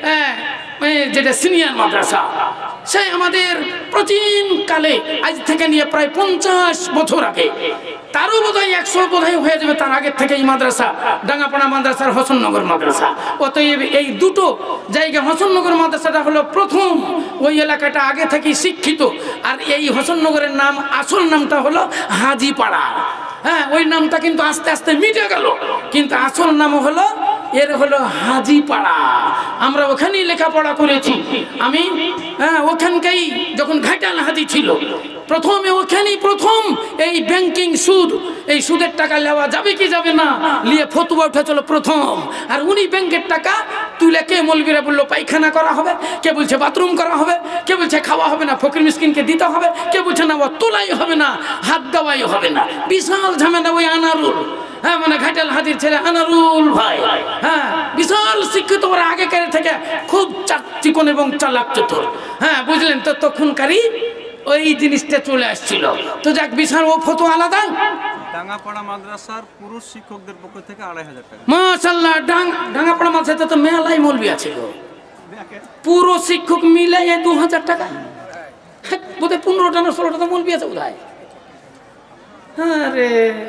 যেটা সিনিয়র মাদ্রাসা, সেই আমাদের প্রাচীন কালে আজ থেকে নিয়ে প্রায় পঞ্চাশ বছর আগে, তারও বোধহয় একশো বোধহয় হয়ে যাবে তার আগের থেকে এই মাদ্রাসা, ডাঙ্গাপাড়া মাদ্রাসার হোসেননগর মাদ্রাসা। অতএব এই দুটো জায়গা, হোসেননগর মাদ্রাসাটা হলো প্রথম, ওই এলাকাটা আগে থেকেই শিক্ষিত। আর এই হোসেননগরের নাম, আসল নামটা হলো হাজিপাড়া। হ্যাঁ, ওই নামটা কিন্তু আস্তে আস্তে মিটে গেল, কিন্তু আসল নাম হলো এর হলো হাজিপাড়া। আমরা ওখানেই লেখাপড়া করেছি। আমি হ্যাঁ ওখানকেই, যখন ঘাটাল হাজি ছিল প্রথমে, ওখানেই প্রথম এই ব্যাংকিং সুদ, এই সুদের টাকা নেওয়া যাবে কি যাবে না নিয়ে ফতুয়া উঠেছিল প্রথম। আর উনি ব্যাংকের টাকা তুলে, কে মৌলবীরা বললো পায়খানা করা হবে, কে বলছে বাথরুম করা হবে, কে বলছে খাওয়া হবে না ফকির মিসকিনকে দিতে হবে, কে বলছে না ও তোলাই হবে না, হাত দেওয়াই হবে না। বিশাল ঝামেলা। ওই আনারুল, হ্যাঁ মানে ঘাটাল হাজির ছেলে আনারুল ভাই, হ্যাঁ বিশাল শিক্ষিত, ওরা আগেকার থেকে খুব চিকন এবং চালাক চতুর। হ্যাঁ বুঝলেন তো, তখনকারই ওই জিনিসটা চলে আসছিল। তো যাক, বিশাল ও ফটো আলাদা। ডাঙ্গাপাড়া মাদ্রাসার পুরুষ শিক্ষকদের পক্ষ থেকে আড়াই হাজার টাকা। মাশাআল্লাহ, ডাঙ্গাপাড়া মাদ্রাসাতে তো মেলাই মৌলবি আছে গো, পুরো শিক্ষক মিলে দু হাজার টাকা, বোধহয় পনেরোটা না ষোলোটা তো মৌলবি আছে বোধহয়। হ্যাঁ রে,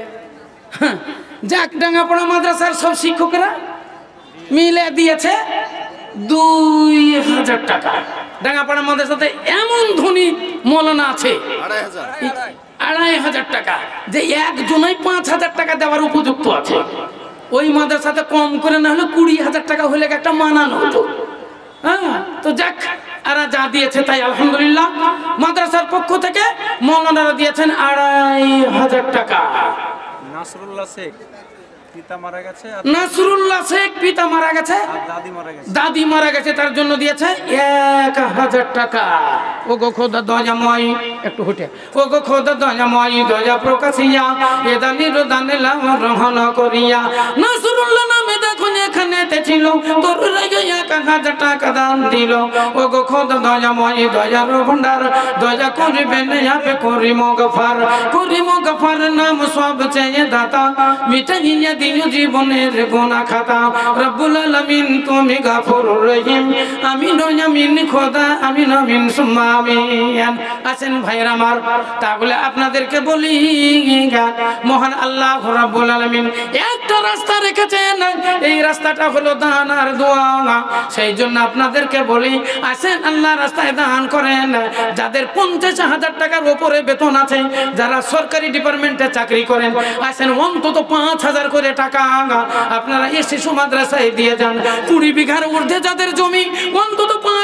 যাক ডাঙ্গাপাড়া মাদ্রাসার সব শিক্ষকেরা মিলে দিয়েছে দুই হাজার টাকা। ডাঙ্গাপাড়া মাদ্রাসাতে এমন ধনী মৌলানা আছে আড়াই হাজার টাকা, যে একজনই পাঁচ হাজার টাকা দেওয়ার উপযুক্ত আছে। ওই মাদ্রাসাতে কম করে না হলে কুড়ি হাজার টাকা হলে একটা মানানো হতো। হ্যাঁ তো যাক, আর যা দিয়েছে তাই আলহামদুলিল্লাহ। মাদ্রাসার পক্ষ থেকে মৌলানারা দিয়েছেন আড়াই হাজার টাকা। নাসরুল্লাহ শেখ পিতা মারা গেছে, নাসরুল্লাহ শেখ পিতা মারা গেছে, দাদি মারা গেছে, দাদি মারা গেছে, তার জন্য দিয়েছে এক হাজার টাকা। ও গো খোদা দয়াময়, একটু হেঁটে, ও গো খোদা দয়াময় দয়া প্রকাশিয়া এ দানির দানে রহন করিয়া। নাসরুল্লাহ নামে দেখো এখানেতে ছিল, তোর রেগে এক হাজার টাকা দান দিল। ও গো খোদা দয়াময় দয়ার ভান্ডার, দয়া করিবেন আপে করিম গফার, করিম গফার নাম সব চেয়ে দাতা, মিটাইয়া দিও জীবনের গুনাহ খাতা। রব্বুল আলামিন তুমি গাফুরুর রহিম, আমিন আমিন খোদা, আমিন আমিন সুম্মা আমিন। আছেন ভাইরা আমার, তাহলে আপনাদেরকে বলি মহান আল্লাহ রাব্বুল আলামিন একটা রাস্তা রেখেছেন, এই রাস্তাটা হলো দান আর দোয়া। সেই জন্য আপনাদেরকে বলি, আসেন আল্লাহ রাস্তায় দান করেন। যাদের পঞ্চাশ হাজার টাকার উপরে বেতন আছে, যারা সরকারি ডিপার্টমেন্টে চাকরি করেন, আসেন অন্তত পাঁচ হাজার করে টাকা আপনারা এই শিশু মাদ্রাসায় দিয়ে যান। কুড়ি বিঘার ঊর্ধ্বে যাদের জমি, অন্তত পাঁচ হাজার টাকা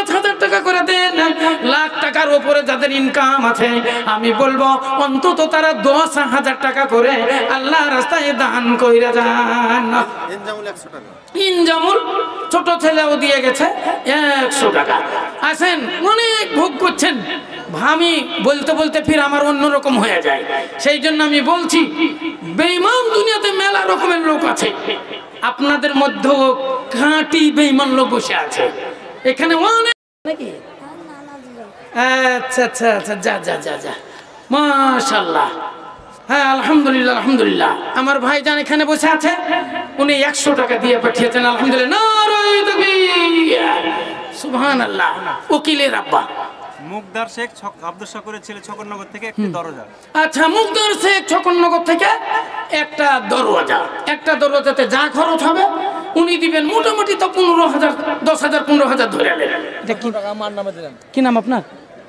টাকা করে দেন। লাখ টাকার উপরে যাদের ইনকাম আছে আমি বলবো অন্তত তারা দশ হাজার টাকা করে আল্লাহ রাস্তায় দান কইরা যান। ইনজামুল ছোট ছেলেও দিয়ে গেছে একশো টাকা। আসেন অনেক ভোগ করছেন, আমি বলতে বলতে ফির আমার অন্যরকম হয়ে যায়, সেই জন্য আমি বলছি বেঈমান দুনিয়াতে মেলা রকমের লোক আছে, আপনাদের মধ্যেও খাঁটি বেঈমান লোক বসে আছে এখানে অনেক নাকি। আচ্ছা আচ্ছা আচ্ছা যা যা যা যা মাশাআল্লাহ, হ্যাঁ আলহামদুলিল্লাহ আলহামদুলিল্লাহ। আমার ভাইজান এখানে বসে আছে, উনি একশো টাকা দিয়ে পাঠিয়েছেন, আলহামদুলিল্লাহ নারায়ে তাকবীর সুবহানাল্লাহ। উকিলের আব্বা মুকদার শেখ আব্দুল শাকুরের ছেলে ছকনগর থেকে একটি দরজা। আচ্ছা মুকদার শেখ ছকনগর থেকে একটা দরওয়াজা, একটা দরওয়াজাতে যা খরচ হবে উনি দিবেন মোটামুটি তো পনেরো হাজার দশ হাজার পনেরো হাজার ধরে নেবেন। এটা কি আমার নামে দিলেন? কি নাম আপনার?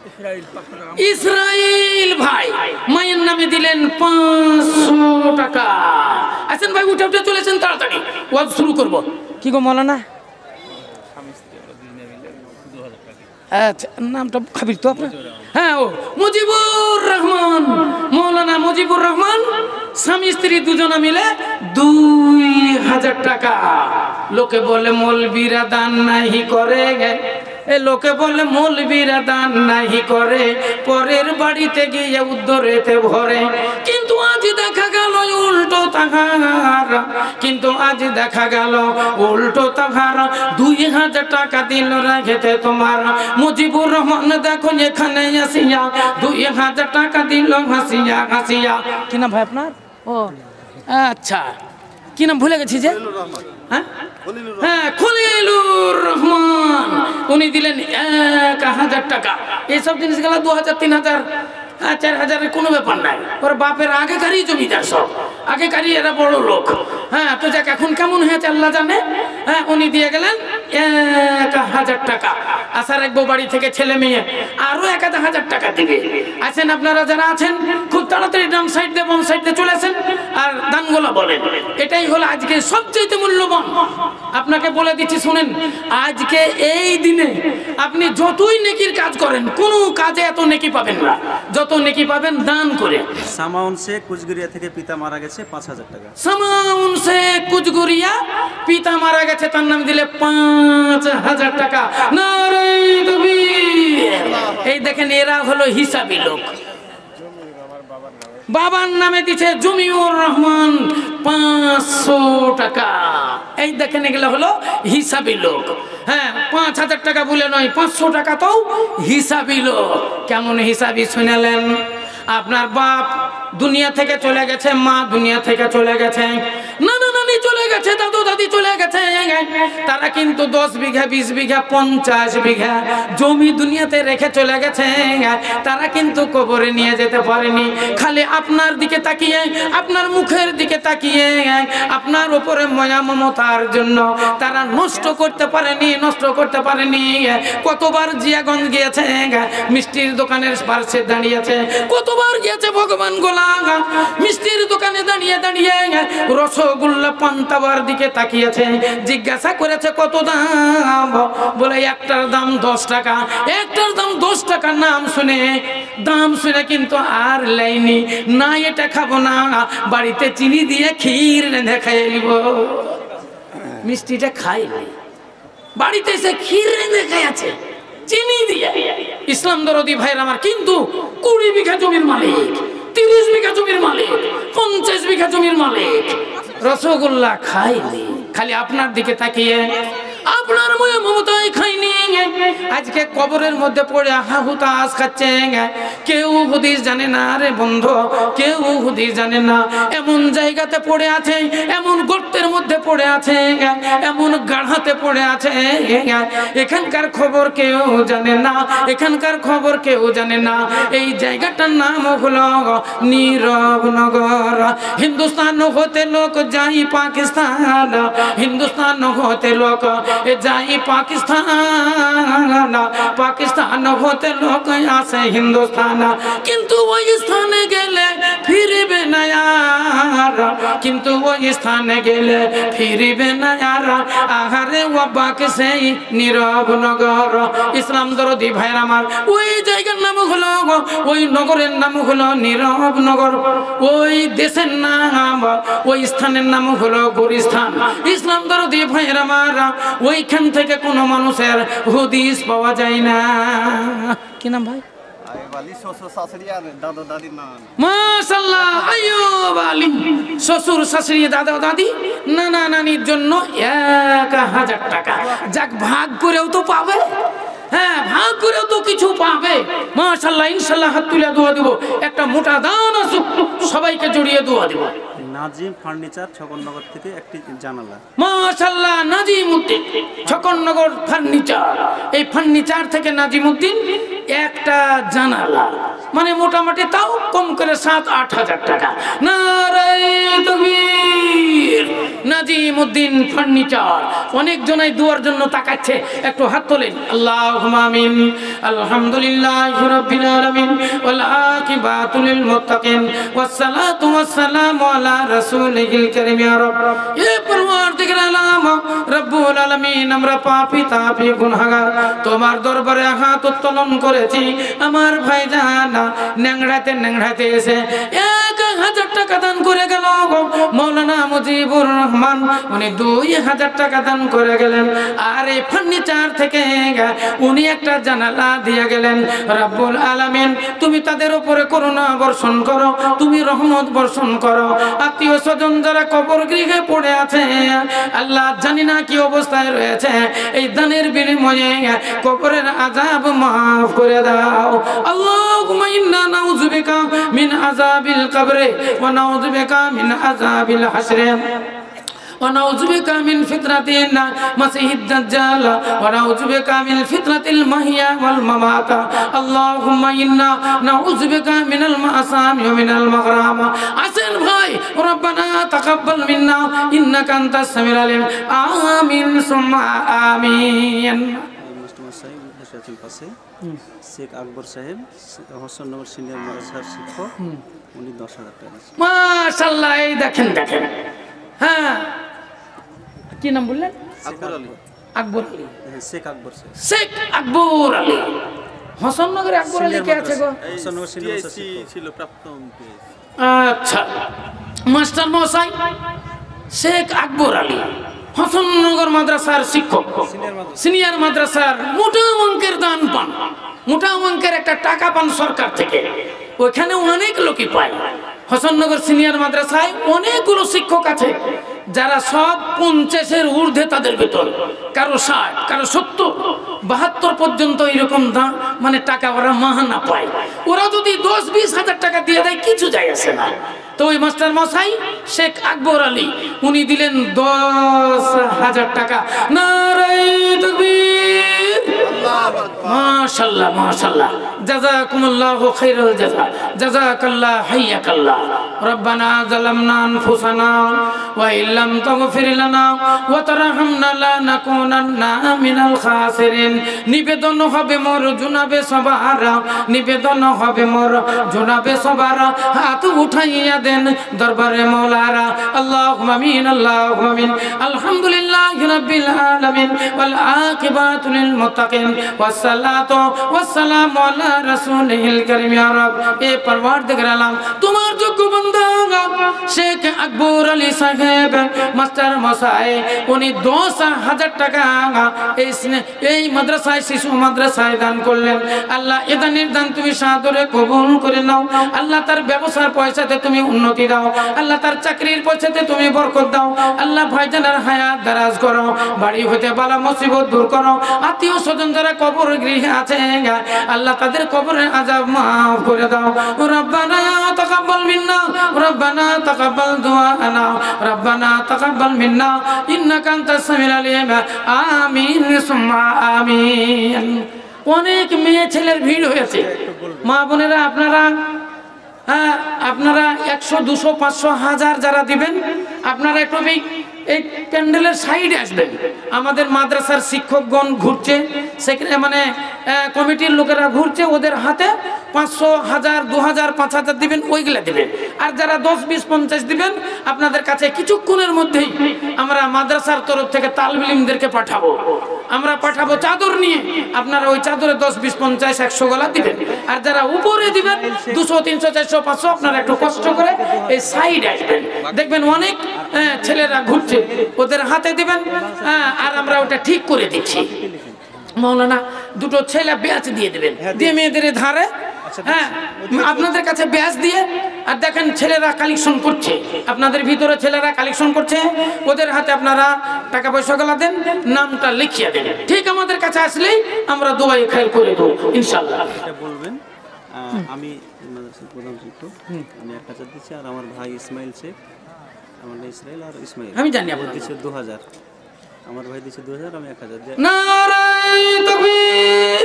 ইসরাইল ভাই। মায়ের নামে দিলেন পাঁচশো টাকা। আসেন ভাই উঠে উঠে চলেছেন, তাড়াতাড়ি ওয়াজ শুরু করব। কি গো মৌলানা? আচ্ছা নামটা খাবির তো আপনার? হ্যাঁ ও মুজিবুর রহমান, মৌলানা মুজিবুর রহমান স্বামী স্ত্রী দুজনা মিলে দুই হাজার টাকা। লোকে বলে মৌলবীরা দান নাহি করে, এ লোকে বলে মৌলবীরা দান নাহি করে, পরের বাড়িতে গিয়ে উদ্ধরেতে ভরে। কিন্তু আজ দেখা গেল উল্টো তাহার, কিন্তু আজ দেখা গেল উল্টো তাহার। দুই হাজার টাকা দিল রেখেতে তোমার মুজিবুর রহমান, দেখো এখানে আসিয়া দুই হাজার টাকা দিল হাসিয়া হাসিয়া। কি নাম ভাই আপনার? ও আচ্ছা কি নাম ভুলে গেছি যে, হ্যাঁ হ্যাঁ খলিলুর রহমান, উনি দিলেন এক হাজার টাকা। এইসব জিনিস গেল দু হাজার তিন হাজার চার হাজারের কোনো ব্যাপার নাই, ওর বাপের আগেকারই জমিদার সব, আগেকারই এরা বড় লোক। হ্যাঁ তো যাক এখন কেমন হয়েছে আল্লাহ জানে। হ্যাঁ উনি দিয়ে গেলেন এক হাজার টাকা। আসার রাখবো বাড়ি থেকে ছেলে মেয়ে আরো এক হাজার টাকা দিবে। আছেন আপনারা যারা আছেন খুব তাড়াতাড়ি ডান সাইড দিয়ে বাম সাইড দিয়ে চলে আসেন আর দানগুলো বলেন। এটাই হলো আজকে সবচেয়ে মূল্যবান। আপনাকে বলে দিচ্ছি শুনেন, আজকে এই দিনে আপনি যতই নেকির কাজ করেন কোনো কাজে এত নেকি পাবেন না যত নেকি পাবেন দান করে। সামাউন শেখ কুচগুড়িয়া থেকে পিতা মারা গেছে পাঁচ হাজার টাকা। সামাউন শেখ কুচগুড়িয়া পিতা মারা গেছে, তার নাম দিলে পাঁচ হাজার টাকা। নারায়ে তাকবীর। এই দেখেন এরা হলো হিসাবি লোক। বাবার নামে দিচ্ছে জমিউর রহমান পাঁচশো টাকা। এই দেখেন এগুলো হলো হিসাবি লোক। হ্যাঁ পাঁচ হাজার টাকা বলে নয়, পাঁচশো টাকা তো হিসাবি লোক। কেমন হিসাবি শুনালেন? আপনার বাপ দুনিয়া থেকে চলে গেছে, মা দুনিয়া থেকে চলে গেছে, নানা নানি চলে গেছে, দাদু দাদি চলে গেছে, তারা কিন্তু দশ বিঘা বিশ বিঘা পঞ্চাশ বিঘা জমি দুনিয়াতে রেখে চলে গেছে। তারা কিন্তু কবরে নিয়ে যেতে পারেনি। খালি আপনার দিকে তাকিয়ে, আপনার মুখের দিকে তাকিয়ে, আপনার উপরে মায়া মমতার জন্য তারা নষ্ট করতে পারেনি, নষ্ট করতে পারেনি। কতবার জিয়াগঞ্জ গিয়েছে, মিষ্টির দোকানের পাশে দাঁড়িয়েছে, কতবার গিয়েছে ভগবান গোলা মিষ্টির দোকানে দাঁড়িয়ে দাঁড়িয়ে রসগোল্লা পান্তাবার দিকে তাকিয়েছে, জিজ্ঞাসা করেছে কত দাম, বলে একটার দাম দশ টাকা, একটার দাম দশ টাকা। নাম শুনে দাম শুনে কিন্তু আর লাইনি না, এটা খাবো না, বাড়িতে চিনি দিয়ে ক্ষীর রেঁধে খাইয়ে নিব। মিষ্টিটা খাইনি, বাড়িতে এসে ক্ষীর রেঁধে খাইয়াছে চিনি দিয়ে। ইসলাম দরদি ভাইয়ের আমার, কিন্তু কুড়ি বিঘা জমির মালিক, তিরিশ বিঘা জমির মালিক, পঞ্চাশ বিঘা জমির মালিক রসগোল্লা খাইনি, খালি আপনার দিকে তাকিয়ে আপনার ময়ে মমতায় খাইনি। আজকে কবরের মধ্যে পড়ে আহা হুতাশ খাচ্ছে, কেউ হুদিস জানে না রে বন্ধু, কেউ হুদিস জানে না। এমন জায়গাতে পড়ে আছে, এমন গর্তের মধ্যে পড়ে আছে, এমন গাঢ়াতে পড়ে আছে, এখানকার খবর কেউ জানে না, এখানকার খবর কেউ জানে না। এই জায়গাটার নাম হলো নীরবনগর। হিন্দুস্তান হতে লোক যাই পাকিস্তান, হিন্দুস্তান হতে লোক যাই পাকিস্তান, পাকিস্তান হতে লোক আসে হিন্দুস্তান, কিন্তু ওই স্থানে গেলে ফিরবে না আর, কিন্তু ওই স্থানে গেলে ফিরবে না আর। আহারে অবাক সেই নীরব নগর। ইসলাম দরদি ভাইয়ের আমার, ওই জায়গার নাম হলো, ওই নগরের নাম হলো নীরব নগর, ওই দেশের নাম, ওই স্থানের নাম হলো গুলিস্তান। ইসলাম দরদি ভাইয়ের আমার, ওইখান থেকে কোনো মানুষের হদিস পাওয়া যায় না। কি নাম ভাই? মাশাআল্লাহ, আইয়ুব আলী শ্বশুর শাশুড়ি দাদা দাদি নানা নানির জন্য এক হাজার টাকা। যাক, ভাগ করেও তো পাবে, হ্যাঁ ভাগ করেও তো কিছু পাবে। মাশাআল্লাহ, ইনশাআল্লাহ হাত তুলে দোয়া দেব, একটা মোটা দান আসুক, সবাইকে জড়িয়ে দোয়া দেব। নাজিম ফার্নিচার ছকননগর থেকে একটি জানালা। মাশাআল্লাহ, নাজিমউদ্দিন ছকননগর ফার্নিচার, এই ফার্নিচার থেকে নাজিমউদ্দিন একটা জানালা, মানে মোটামুটি তাও কম করে সাত আট হাজার টাকা। নারায়ে তাকবীর। নাজিমউদ্দিন ফার্নিচার। অনেক জনাই দুয়ার জন্য তাকাচ্ছে, একটু হাত তোলেন। আল্লাহুম্মা আমিন। আলহামদুলিল্লাহি রাব্বিল আলামিন ওয়াল আকিবাতু লিল মুত্তাকিন ওয়াস সালাতু ওয়াস সালামু আলা রাসূলিল কারীম। ইয়া রাব, এ পরওয়ারদিগার আলম রব্বুল আলামিন, আমরা পাপী তাপী গুনাহগার তোমার দরবারে হাত উত্তোলন করেছি। আমার ভাইজান ন্যাংড়াতে ন্যাংড়াতে এসে এক হাজার টাকা দান করে গেল। মাওলানা মুজিবুর রহমান উনি দুই হাজার টাকা দান করে গেলেন। আর এই ফার্নিচার থেকে উনি একটা জানালা দিয়ে গেলেন। রব্বুল আলামিন, তুমি তাদের উপরে করুণা বর্ষণ করো, তুমি রহমত বর্ষণ করো। আত্মীয় স্বজন যারা কবর গৃহে পড়ে আছে, আল্লাহ জানি না কি অবস্থায় রয়েছে, এই দানের বিনিময়ে কবরের আযাব মাফ করে দাও। আল্লাহুম্মা ইন্না নাউযু বিকা মিন আযাবিল কবরে ওয়া নাউযু বিকা মিন আযাবিল হাসরে ونعوذ بك من فتنة المسيح الدجال ونعوذ بك من فتنة المحيا والممات اللهم إنا نعوذ بك من المأثام ومن المغرام حسن ভাই ربنا تقبل منا إنك أنت السميع العليم آمين ثم آمين। শেখ আকবর সাহেব হোসেননগর সিনিয়র মাদ্রাসার শিক্ষক, উনি দশ হাজার টাকা। মাশাআল্লাহ, এই দেখেন দেখেন, হ্যাঁ কি নাম বললেন? আকবর আলী। আকবর আলী, শেখ আকবর সাহেব। শেখ আকবর আলী। হোসেননগরে আকবর আলী কে আছে গো? হোসেননগর সিনিয়র মাদ্রাসা ছিল প্রাক্তন। আচ্ছা, মাস্টার মশাই শেখ আকবর আলী হোসেননগর মাদ্রাসার শিক্ষক, সিনিয়র মাদ্রাসার মোটা অঙ্কের দান পান, মোটা অঙ্কের একটা টাকা পান সরকার থেকে। ওইখানে অনেক লোকই পায়। হোসেননগর সিনিয়র মাদ্রাসায় অনেকগুলো শিক্ষক আছে যারা সব পঞ্চাশের ঊর্ধ্বে তাদের বেতন, কারো ষাট, কারো সত্তর, বাহাত্তর পর্যন্ত এরকম দাম, মানে টাকা ওরা মাহানা পায়। ওরা যদি দশ বিশ হাজার টাকা দিয়ে দেয় কিছু যায় আসে না। তো ওই মাস্টার মশাই শেখ আকবর আলী উনি দিলেন দশ হাজার টাকা। নারায়ে তাকবীর। মাশাআল্লাহ মাশাআল্লাহ, জাযাকুমুল্লাহু খাইরাল জাযা, জাযাকাল্লাহ হাইয়াকাল্লাহ। রব্বানা যালামনা আনফুসানা ওয়া ইল্লাম তাগফির লানা ওয়া তারহামনা লানাকুনান্না মিনাল খাসিরিন। নিবেদন হবে মোর জনাবে সবার, নিবেদন হবে মোর জনাবে সবার, হাত উঠাইয়া দেন দরবারে মওলারা। আল্লাহুম্মা আমিন, আল্লাহুম্মা আমিন। আলহামদুলিল্লাহি রাব্বিল আলামিন ওয়াল আকিবাতু লিল মুত্তাকিন ওয়াস সালাতু ওয়াস সালামু আলা রাসূলিল কারীম। ইয়া রাব, এ পরওয়ারদিগার আলম তোমার যোগ্য বান্দা শেখ আকবর আলী সাহেব মাস্টার মশাই উনি দশ হাজার টাকা এই এই মাদ্রাসায়, শিশু মাদ্রাসায় দান করলেন। আল্লাহ এ দানের দান তুমি সাদরে কবুল করে নাও। আল্লাহ তার ব্যবসার পয়সাতে তুমি উন্নতি দাও। আল্লাহ তার চাকরির পয়সাতে তুমি বরকত দাও। আল্লাহ ভাইজানের হায়াত দারাজ করো, বাড়ি হইতে বালা মুসিবত দূর করো। আত্মীয় স্বজন যারা কবর গৃহে আছে আল্লাহ তাদের কবরের আযাব মাফ করে দাও। রব্বানা তাকাব্বাল মিন্না, রব্বানা তাকাব্বাল দুআনা, রব্বানা তাকাব্বাল মিন্না ইন্নাকা আনতাস সামিউল আলিম। আমিন সুম্মা আমিন। অনেক মেয়ে ছেলের ভিড় হয়েছে। মা বোনেরা আপনারা, হ্যাঁ আপনারা একশো দুশো পাঁচশো হাজার যারা দিবেন আপনারা একটু এই প্যান্ডেলের সাইডে আসবেন। আমাদের মাদ্রাসার শিক্ষকগণ ঘুরছে, সেখানে মানে কমিটির লোকেরা ঘুরছে, ওদের হাতে পাঁচশো, হাজার, দু হাজার, পাঁচ হাজার দিবেন, ওইগুলা দিবেন। আর যারা দশ, বিশ, পঞ্চাশ দিবেন, আপনাদের কাছে কিছুক্ষণের মধ্যেই আমরা মাদ্রাসার তরফ থেকে তালিম ইলমদেরকে পাঠাবো। আমরা পাঠাবো চাদর নিয়ে, আপনারা ওই চাদরে দশ, বিশ, পঞ্চাশ, একশো গলা দিবেন। আর যারা উপরে দিবেন দুশো, তিনশো, চারশো, পাঁচশো, আপনারা একটু কষ্ট করে এই সাইড আসবেন, দেখবেন অনেক ছেলেরা ঘুরছে, ওদের হাতে দিবেন। আর আমরা ওটা ঠিক করে দিচ্ছি। মৌলানা দুটো ছেলে ব্যাচ দিয়ে দেবেন, দিয়ে মেয়েদের ধারে, হ্যাঁ আপনাদের কাছে ব্যাচ দিয়ে, আর দেখেন ছেলেরা কালেকশন করছে, আপনাদের ভিতরে ছেলেরা কালেকশন করছে, ওদের হাতে আপনারা টাকা পয়সা গুলা দেন, নামটা লিখিয়ে দেন। ঠিক আমাদের কাছে আসলেই আমরা দোয়াই খেয়াল করে দেবো ইনশাল্লাহ। বলবেন আমি মাদ্রাসার প্রধান শিক্ষক, আমি এক হাজার দিচ্ছি, আর আমার ভাই ইসমাইল শেখ, আমার ইসরাইল আর ইসমাইল, আমি জানি আপনার দিচ্ছে দু হাজার, আমার ভাই দিচ্ছে দু হাজার, আমি এক হাজার। নারায়ে তাকবীর।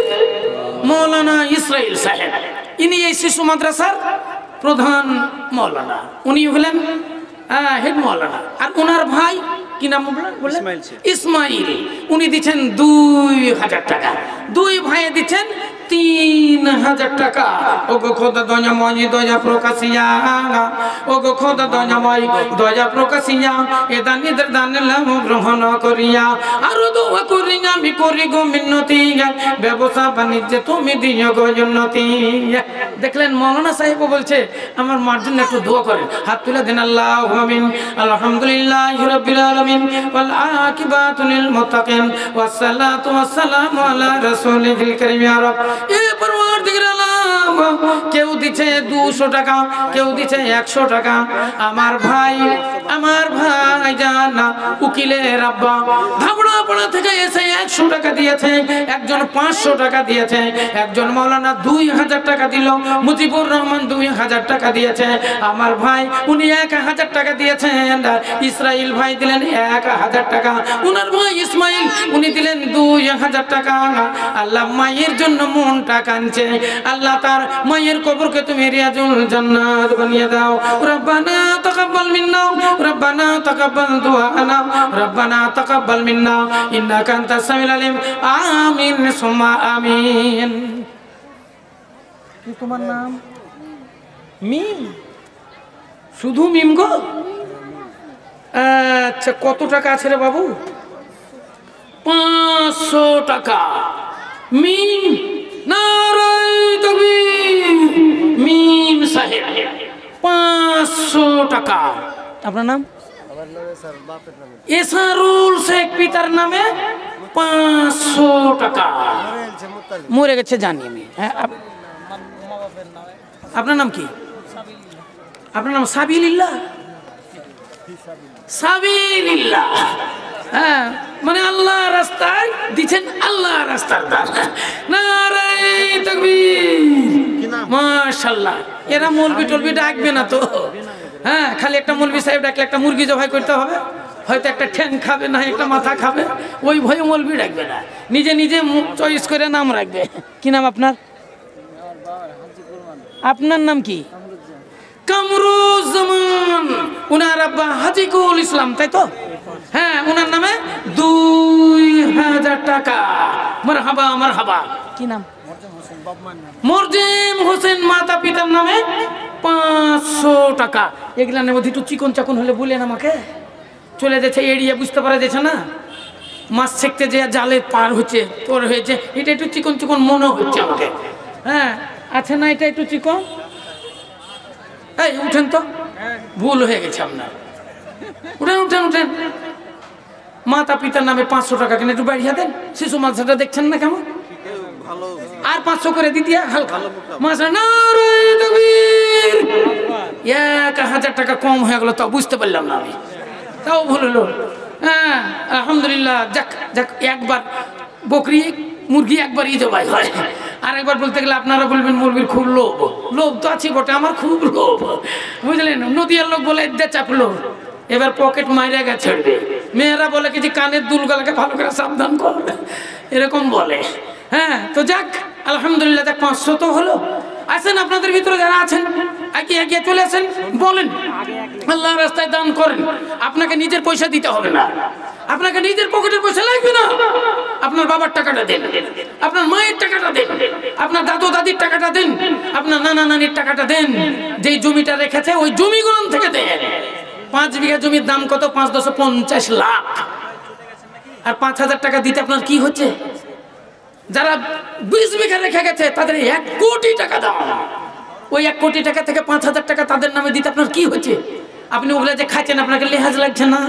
মৌলানা ইসরাইল সাহেব, ইনি এই শিশু মাদ্রাসার প্রধান মৌলানা, উনি হলেন হেড মৌলানা। আর ওনার ভাই কি নাম বললেন? ইসমাইল। উনি দিচ্ছেন দুই হাজার টাকা, দুই ভাই দিচ্ছেন তিন হাজার টাকা। ও গো খোদা দয়াময় দয়া প্রকাশিয়া, ও গো খোদা দয়াময় দয়া প্রকাশিয়া, এ দানিদের দান লাভ গ্রহণ করিয়া, আরো দোয়া করি আমি করি গো মিন্নতি, ব্যবসা বাণিজ্যে তুমি দিও গো উন্নতি। দেখলেন মৌলানা সাহেব বলছে আমার মার জন্য একটু দোয়া করেন, হাত তুলে দেন। আল্লাহু আমিন। আলহামদুলিল্লাহি রাব্বিল আলামিন ওয়াল আকিবাতু লিল মুত্তাকিন ওয়াস সালাতু ওয়াস সালামু আলা রাসূলিল কারীম। ইয়া রাব, এ পরওয়ারদিগার আলম, কেউ দিচ্ছে দুশো টাকা, কেউ দিচ্ছে একশো টাকা। আমার ভাই, আমার ভাই জানা উকিলের আব্বা ধাবড়াপাড়া থেকে এসে একশো টাকা দিয়েছে, একজন পাঁচশো টাকা দিয়েছে, একজন মাওলানা দুই হাজার টাকা দিল, মুজিবুর রহমান দুই হাজার টাকা দিয়েছে। আমার ভাই উনি এক হাজার টাকা দিয়েছেন, ইসরাইল ভাই দিলেন এক হাজার টাকা, উনার ভাই ইসমাইল উনি দিলেন দুই হাজার টাকা। আল্লাহ মায়ের জন্য মনটা কাঁদছে, আল্লাহ তার মায়ের কবরকে তুমি রিয়াজুল জান্নাত বানিয়ে দাও। রব্বানা তাকাব্বাল মিন্না, রব্বানা তাকাব্বাল দুআনা, রব্বানা তাকাব্বাল মিন্না ইন্নাকা আনতাস সামিউল আলিম। আমিন সুম্মা আমিন। কি তোমার নাম? মিম, শুধু মিম গো? আচ্ছা, কত টাকা আছে রে বাবু? পাঁচশো টাকা। মিম, নারায়ে তাকবীর। মিম সাহেব পাঁচশো টাকা। আপনার নাম? এসারুল শেখ, পিতার নামে পাঁচশো টাকা। মরে গেছে জানি আমি। হ্যাঁ, আপনার নাম কি? আপনার নাম সাবিলিল্লাহ? সাবিলিল্লাহ, হ্যাঁ, মানে আল্লাহ রাস্তায় দিচ্ছেন, আল্লাহ রাস্তার দান। নারায়ে তাকবীর। মাশাআল্লাহ। এরা মৌলবি টলবি ডাকবে না তো, হ্যাঁ, খালি একটা মৌলবি সাহেব ডাকলে একটা মুরগি জবাই করতে হবে, হয়তো একটা ঠ্যাং খাবে না একটা মাথা খাবে, ওই ভয়ে মৌলবি ডাকবে না, নিজে নিজে চয়েস করে নাম রাখবে। কি নাম আপনার? আপনার নাম কি? কামরুজ্জামান। উনার আব্বা হাজিকুল ইসলাম, তাই তো? হ্যাঁ, উনার নামে দুই হাজার টাকা। মারহাবা মারহাবা। কি নাম? মরজিম হোসেন। মাতা পিতার নামে পাঁচশো টাকা। এগুলা নেব একটু চিকন চাকন হলে বলেন আমাকে, চলে যাচ্ছে এড়িয়ে, বুঝতে পারা যাচ্ছে না, মাছ ছেকতে যে জালে পার হচ্ছে, তোর হয়েছে, এটা একটু চিকন চিকন মনে হচ্ছে আমাকে। হ্যাঁ, আছে না এটা একটু চিকন? এই উঠেন তো, ভুল হয়ে গেছে আপনার, উঠেন উঠেন উঠেন। মাতা পিতার নামে পাঁচশো টাকা কিনে একটু বাড়িয়ে দেন। শিশু মাদ্রাসাটা দেখছেন না কেমন? আর পাঁচশো করে দিতে হালকা মাদ্রাসা। নারায়ে তাকবীর। এক হাজার টাকা কম হয়ে গেল, তাও বুঝতে পারলাম না আমি, তাও ভুল হলো। হ্যাঁ, আলহামদুলিল্লাহ। যাক যাক, একবার বকরি মুরগি একবার ই জবাই হয়, আর একবার বলতে গেলে আপনারা বলবেন মুরগির খুব লোভ। লোভ তো আছে বটে, আমার খুব লোভ, বুঝলেন? নদীয়ার লোক বলে এদের চাপলো, এবার পকেট মাইরে গেছে ছাড়বে। মেয়েরা বলে কি যে কানের দুলগুলোকে ভালো করে সাবধান করবে, এরকম বলে। হ্যাঁ, তো যাক আলহামদুলিল্লাহ, যাক পাঁচশো তো হলো। আসেন আপনাদের ভিতরে যারা আছেন এগিয়ে এগিয়ে চলে আসেন, বলেন আল্লাহর রাস্তায় দান করেন। আপনাকে নিজের পয়সা দিতে হবে না, আপনাকে নিজের পকেটের পয়সা লাগবে না। আপনার বাবার টাকাটা দেন, আপনার মায়ের টাকাটা দেন, আপনার দাদু দাদির টাকাটা দেন, আপনার নানা নানির টাকাটা দেন। যেই জমিটা রেখেছে ওই জমিগুলো থেকে দেন। পাঁচ বিঘা জমির দাম কত? পাঁচ দশ পঞ্চাশ লাখ। আর পাঁচ হাজার টাকা দিতে আপনার কি হচ্ছে? যারা বিশ বিঘা রেখে গেছে তাদের এক কোটি টাকা দাম। ওই এক কোটি টাকা থেকে পাঁচ হাজার টাকা তাদের নামে দিতে আপনার কি হচ্ছে? আপনি ওগুলা যে খাচ্ছেন আপনাকে লেহাজ লাগছে না?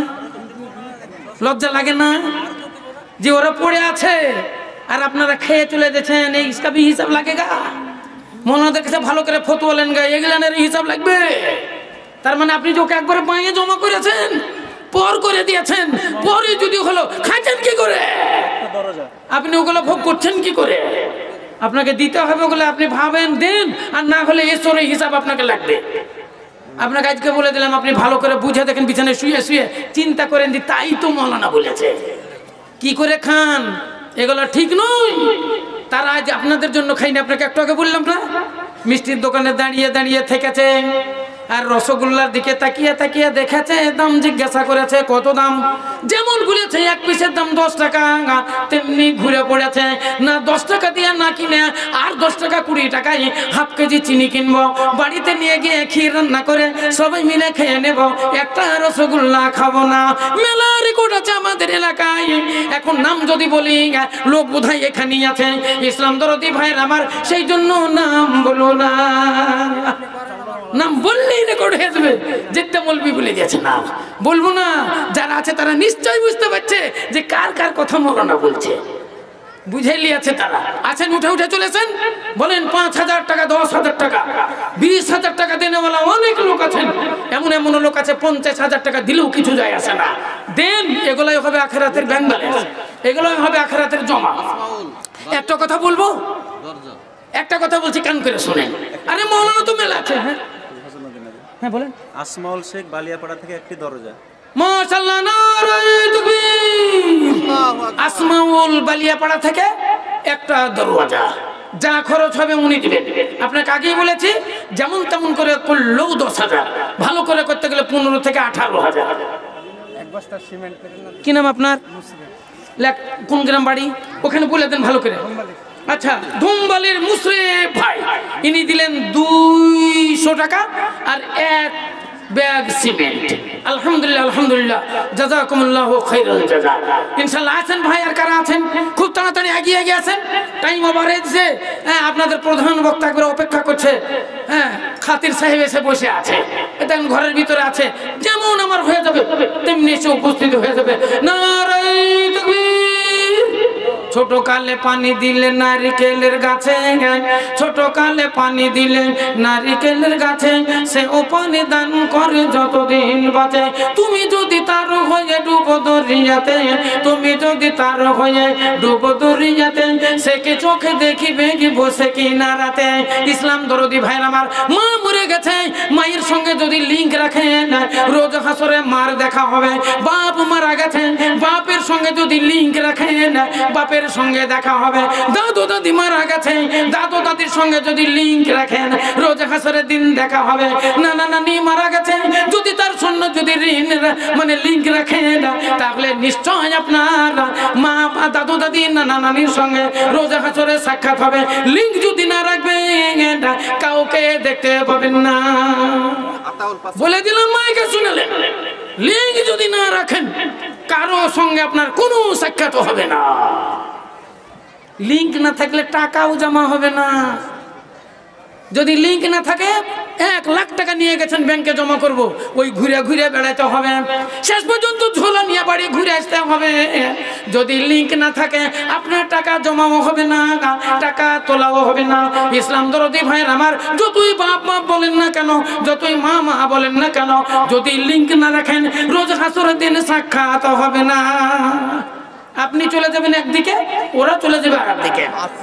লজ্জা লাগে না যে ওরা পড়ে আছে আর আপনারা খেয়ে চলে যাচ্ছেন? এই ইসকা ভি হিসাব লাগেগা? মৌলানাদের কাছে ভালো করে ফতোয়া লেন গা, এগুলানের হিসাব লাগবে। তার মানে আপনি যে ওকে একবারে পাইয়ে জমা করেছেন, পর করে দিয়েছেন, পরে যদি হলো খাচ্ছেন কি করে? আপনি ওগুলো ভোগ করছেন কি করে? আপনাকে দিতে হবে ওগুলো, আপনি ভাবেন দেন, আর না হলে এসরে হিসাব আপনাকে লাগবে। আপনাকে আজকে বলে দিলাম, আপনি ভালো করে বুঝে দেখেন, বিছানায় শুয়ে শুয়ে চিন্তা করেন যে তাই তো মৌলানা বলেছে, কি করে খান? এগুলো ঠিক নয়। তারা আজ আপনাদের জন্য খাইনি। আপনাকে একটু আগে বললাম না, মিষ্টির দোকানে দাঁড়িয়ে দাঁড়িয়ে থেকেছে আর রসগোল্লার দিকে তাকিয়ে তাকিয়ে দেখেছে, দাম জিজ্ঞাসা করেছে কত দাম। যেমন বলেছে এক পিসের দাম দশ টাকা, তেমনি ঘুরে পড়েছে না দশ টাকা দিয়ে না কিনে আর দশ টাকা কুড়ি টাকায় হাফ কেজি চিনি কিনবো, বাড়িতে নিয়ে গিয়ে ক্ষীর রান্না করে সবাই মিলে খেয়ে নেব, একটা রসগোল্লা খাবো না। মেলা রেকর্ড আছে আমাদের এলাকায়। এখন নাম যদি বলি লোক বোধহয় এখানেই আছে, ইসলাম দরদি ভাইয়ের আমার, সেই জন্য নাম বলো না। নাম বললেই রেকর্ড হয়ে যাবে। যেটা বলবি বলে দিয়েছে না, বলবো না। যারা আছে তারা নিশ্চয়ই বুঝতে পারছে যে কার কার কথা মৌলানা বলছে, বুঝে লিয়েছে তারা। আছেন, উঠে উঠে চলেছেন, বলেন পাঁচ হাজার টাকা, দশ হাজার টাকা, বিশ হাজার টাকা দেনেওয়ালা অনেক লোক আছেন। এমন এমন লোক আছে পঞ্চাশ হাজার টাকা দিলেও কিছু যায় আসে না। দেন, এগুলাই হবে আখেরাতের ব্যাংক ব্যালেন্স, এগুলোই হবে আখেরাতের জমা। একটা কথা বলবো, একটা কথা বলছি, কান করে শোনেন। আরে মৌলানা তো মেলা আছে। হ্যাঁ হ্যাঁ বলেন। আসমাউল শেখ বালিয়াপাড়া থেকে একটি দরজা। মাশাআল্লাহ, নারায়ে তাকবীর। আসমাউল বালিয়াপাড়া থেকে একটা দরওয়াজা, যা খরচ হবে উনি দিবেন। আপনাকে আগেই বলেছি, যেমন তেমন করে করলেও দশ হাজার, ভালো করে করতে গেলে পনেরো থেকে আঠারো হাজার। কি নাম আপনার? কোন গ্রাম বাড়ি? ওখানে বলে দেন ভালো করে। আচ্ছা, ধুমবালির মুশরিফ ভাই, ইনি দিলেন দুইশো টাকা আর এক ব্যাগ সিমেন্ট। আলহামদুলিল্লাহ, আলহামদুলিল্লাহ, জাযাকুমুল্লাহু খাইরাল জাযা। ইনশাআল্লাহ আছেন ভাই, আর কারা আছেন? খুব তাড়াতাড়ি এগিয়ে এগিয়ে আছেন, টাইম ওভার হয়েছে। হ্যাঁ, আপনাদের প্রধান বক্তা করে অপেক্ষা করছে। হ্যাঁ, খাতির সাহেব এসে বসে আছে, এটা ঘরের ভিতরে আছে। যেমন আমার হয়ে যাবে তেমনি এসে উপস্থিত হয়ে যাবে। নারায়ে তাকবীর। ছোট কালে পানি দিলে নারিকেলের গাছে, ছোট কালে পানি দিলে নারিকেলের গাছে, সে ও পানি দান করে যতদিন বাঁচে। তুমি যদি তার হয়ে ডুবো দরিয়াতে, তুমি যদি তার হয়ে ডুবো দরিয়াতে, সে কে চোখে দেখিবে কি বসে কিনারাতে। ইসলাম দরদি ভাইয়ের আমার, মা মরে গেছে, মায়ের সঙ্গে যদি লিঙ্ক রাখেন রোজ হাসরে মার দেখা হবে। বাপ মারা গেছে, বাপের সঙ্গে যদি লিঙ্ক রাখেন বাপের সঙ্গে দেখা হবে। দাদু দাদি মারা গেছে, দাদু দাদির সঙ্গে যদি লিঙ্ক রাখেন রোজ হাসরের দিন দেখা হবে। নানা নানি মারা গেছে, যদি তার সঙ্গে যদি ঋণ মানে লিঙ্ক রাখেন, তাহলে নিশ্চয় আপনার মা দাদু দাদি নানা নানির সঙ্গে রোজ হাসরে সাক্ষাৎ হবে। লিঙ্ক যদি না রাখবেন কাউকে দেখতে পাবেন না। বলে দিলাম, মাইকে শুনলেন, লিঙ্ক যদি না রাখেন কারো সঙ্গে আপনার কোনো সাক্ষাৎ হবে না। লিঙ্ক না থাকলে টাকাও জমা হবে না। যদি লিঙ্ক না থাকে, এক লাখ টাকা নিয়ে গেছেন ব্যাংকে জমা করব, ওই ঘুরে ঘুরে বেড়াতে হবে, শেষ পর্যন্ত ঝোলা নিয়ে বাড়ি ঘুরে আসতে হবে। যদি লিঙ্ক না থাকে আপনার টাকা জমাও হবে না, টাকা তোলাও হবে না। ইসলাম দরদি ভাইয়ের আমার, যতই বাপ বাপ বলেন না কেন, যতই মা মা বলেন না কেন, যদি লিঙ্ক না রাখেন রোজ হাসরের দিন সাক্ষাৎ হবে না। আপনি চলে যাবেন একদিকে, ওরা চলে যাবে আর একদিকে।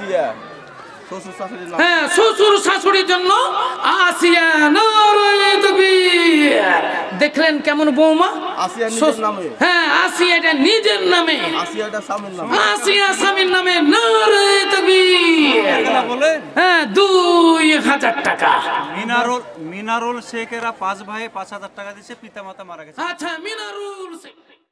হ্যাঁ, শ্বশুর শাশুড়ির জন্য আসিয়া। নারায়ে তাকবীর। দেখলেন কেমন বৌমা? আসিয়া নিজের নামে। হ্যাঁ আসিয়া এটা নিজের নামে, আসিয়াটা স্বামীর নামে। আসিয়া স্বামীর নামে। নারে তাকবীর। হ্যাঁ দুই হাজার টাকা। মিনারুল মিনারুল শেখেরা পাঁচ ভাই পাঁচ হাজার টাকা দিচ্ছে, পিতা মাতা মারা গেছে। আচ্ছা মিনারুল শেখ